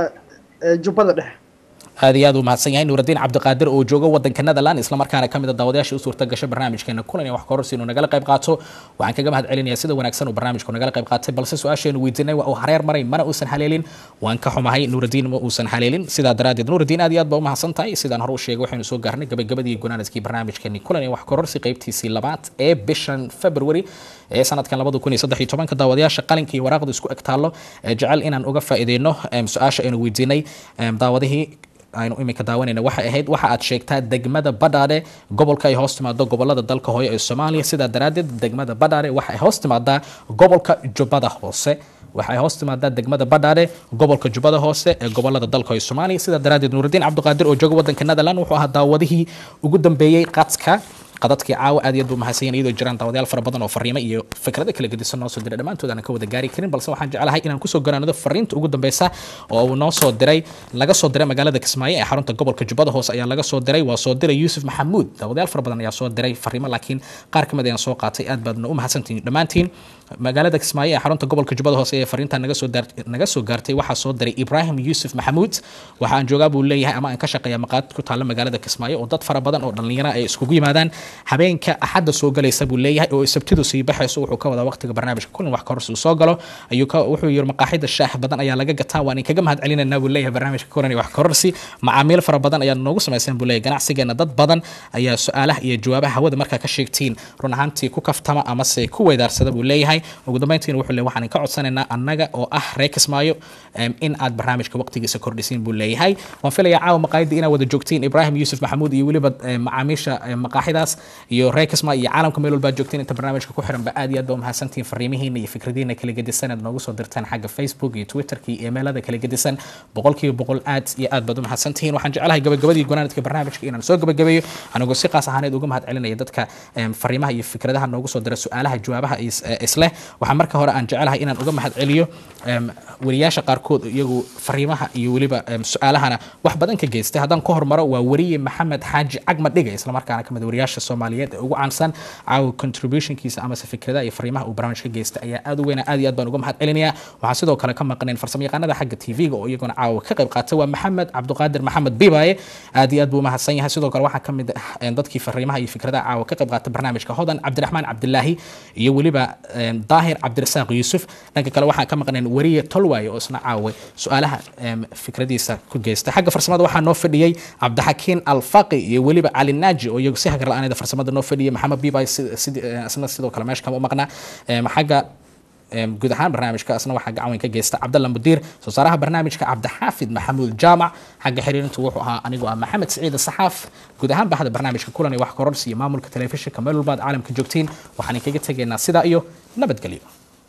Speaker 12: كجبلة
Speaker 1: هذه هذا ما سيئين نور الدين عبد القادر وجوجو ودن كندا لان إسلام كان كم الدعوات شو صورة تجش برنامج كنا كلنا وحكورسين ونقل قيب قاتو وعن كجمع هاد علين يسيد ونكسن وبرنامج كنا نقل قيب قاتو بل سؤال شيء ويدنا وحرير مرين ما نوصل حليلين وانكحوا معي نور الدين ووصل حليلين سيدا درادي نور الدين هذه بقى مع صنطاي سيدا نروح شيء وحين نسوق قرني قبل دي يكون نسكي برنامج كنا كلنا وحكورسي قيبتي سيلابات بشن فبراير سنة كان لبضو كوني صدحي طبعا كدعوات شقالين كي وراقد اسكو اكتالو جعل إن أوقف إيدينه سؤال شيء ويدني دعوته aynu imika daawanayna waxa ahayd waxa aad sheegtaa degmada Badhaadhe gobolka ay hoos timaado gobolada dalka hooyo ee Soomaaliya sida daraadeed degmada Badhaadhe waxa ay hoos timaadaa gobolka Jubbada Hoose waxa ay hoos timaadaa degmada Badhaadhe gobolka Jubbada Hoose ee gobolada dalka ee Soomaaliya sida daraadeed Nuurdiin Cabdiqaadir oo jooga wadanka Netherland wuxuu ahaa daawadihii ugu dambeeyay qadka qadadkii caawa aad iyo aad u mahadsan iyadoo jiraan daawadayaal fara badan oo fariimo iyo fikrado kala gedisan noo soo diray dhammaantood aan ka wada gaari karin balse waxaan jecelahay inaan kusoo ganaanado fariinta ugu dambeysa oo uu noo soo diray laga soo diray magaalada Kismaayo ee xarunta gobolka Jubbada Hoose ayaa laga soo diray waa soo diray Yuusuf Maxamuud daawadayaal fara badan ayaa soo diray fariimo laakiin qaar kamid ayaan soo qaatay aad baadna u mahadsantiin dhammaantiin magaalada Kismaayo ee xarunta gobolka Jubbada Hoose ee fariinta naga soo gaartay waxa soo diray Ibrahim Yuusuf Maxamuud waxaan joogaa buu leeyahay ama aan ka shaqeeyaa maqaad ku taala magaalada Kismaayo oo dad fara badan oo dhalinyaro ay iskugu yimaadaan habeenka axadda soo galaysa buu leeyahay oo sabtidu sii baxayso wuxuu ka wadaa waqtiga barnaamijka kulan wax korsi uu soo galo wuxuu yiri maqaaxida shaah badan ayaa laga gataa waan kaga mahad celinayna buu leeyahay barnaamijka kulan wax korsi macaamiil fara badan ayaa noogu sameeysan buu leeyahay ganacsigeena dad badan ayaa su'aalaha iyo jawaabaha hawada markaa ka sheegtiin run ahaantii ku kaftama ama se ku weydaarsada buu leeyahay ugu dambeyntiin wuxuu leeyahay waxaan ka codsanaynaa annaga oo ah reer Kismaayo in aad barnaamijka waqtigiisa kordhisiin buu leeyahay waan filayaa caawa maqaayada inaad wada joogtiin Ibrahim Yuusuf Maxamuud iyo waliba macaamiisha maqaaxidaas iyo reer Kismaayo iyo caalamka meel walba joogtiin inta barnaamijka ku xiran ba aad iyo aad baa mahadsantiin fariimihiina iyo fikradiina kala gedisan aad noogu soo dirtaan xagga Facebook iyo Twitter iyo emailada kala gedisan boqolkiiba aad iyo aad baad u mahadsantiin waxaan jecelahay gabagabadii gunaanadka barnaamijka inaan soo gabagabeeyo anagoo si qaas ahaaneed uga mahad celinaya dadka fariimaha iyo fikradaha noogu soo dira su'aalaha jawaabaha isla waxaan marka hore aan jecelahay inaan uga mahad celiyo wariyaasha qaarkood iyagu fariimaha iyo waliba su'aalahana wax badan ka geystay haddaan ka hormaro waa wariye Maxamed Xaaji Cagma Dhiga isla markaana kamid wariyaasha Soomaaliyeed ee ugu caansan caaw contributionkiisa ama fikradaha iyo fariimaha uu barnaamijka geystay ayaa aad u weyn aad iyo aad baan uga mahad celinayaa waxaan sidoo kale ka maqneen farsamayaqaanada xagga TV-ga oo iyaguna caaw ka qayb qaatay waa Maxamed Cabdiqaadir Maxamed Bibaye aad iyo aad buu mahadsan yahay sidoo kale waxaa kamid dadkii fariimaha iyo fikradaha caaw ka qayb qaatay barnaamijka Hodan Cabdiraxmaan Cabdilaahi iyo waliba Daahir Cabdirasaaq Yuusuf dhanka kale waxaa ka maqneen wariye Tolwaayo oo isna caaw su'aalaha fikradiisa ku geystay xagga farsamada waxaa noo fadhiyay Cabdixakiin Alfaqi iyo waliba Cali Naaji oo iyagu si hagar la'aanada farsamada noo fadhiyay Maxamed Bibaye asna sidoo kale meesha kama maqnaa xagga guud ahaan barnaamijka asna waxaa gacan ka geysta Cabdalla Mudiir soo saaraha barnaamijka Cabdixaafid Maxamuud Jaamac xagga xiriirintu wuxuu ahaa anigu ah Maxamed Saciid Saxaaf guud ahaan bahda barnaamijka kulan wax kororsi iyo maamulka telefishinka meel walba caalamka joogtiin waxaan kaga tageynaa sida iyo nabadgelyo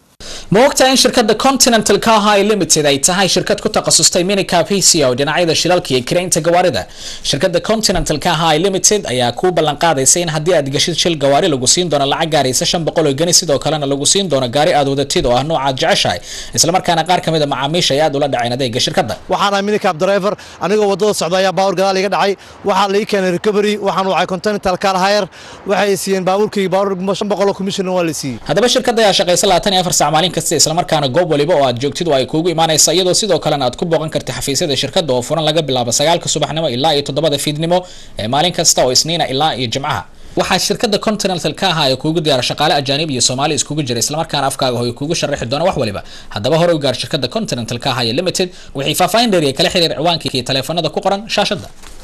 Speaker 1: ma ogtahay in shirkadda Continental Car Hire Limited ay tahay shirkad ku takhasustay minicab PCO dhinacyada shilalka iyo kireynta gawaarida. Shirkadda Continental Car Hire Limited ayaa ku ballan qaadaysa in haddii aad gashid shil gawaari lagu siin doono lacag gaaraysa 500 oo gani, sidoo kalena lagu siin doono gaari aad wadatid oo ah nooca aad jeceshahay, isla markaana qaar kamid ah macaamiisha ay aad ula dhaceen adeegga shirkadda.
Speaker 2: waxaan minicab driver anigoo wadada socda ayaa baawur gadaal iga dhacay, waxaa la ii keenay recovery, waxaan wacay Continental Car Hire, waxay siiyeen baawurkii baawur 500 oo commission waa la siiyey.
Speaker 1: haddaba shirkadda ayaa shaqaysa 24 saac maalin kasta, isla markaana goob waliba oo aad joogtid ay kuugu imaanaysa, iyadoo sidoo kalena aad ku booqan kartid xafiisyada shirkadda oo furan laga bilaabo 9 subaxnimo ilaa 7 fiidnimo ee maalin kasta oo Isniina ilaa Jimcaha. waxaa shirkadda Continental Car Hire kuugu diyaar shaqaale ajaanib iyo Soomaali iskugu jira, isla markaana afkaaga hooyo kuugu sharaxi doona wax waliba. haddaba hore u gaar shirkadda Continental Car Hire Limited, wixii faahfaahin dheeri kala xiriir ciwaankii iyo taleefanada ku qoran shaashada.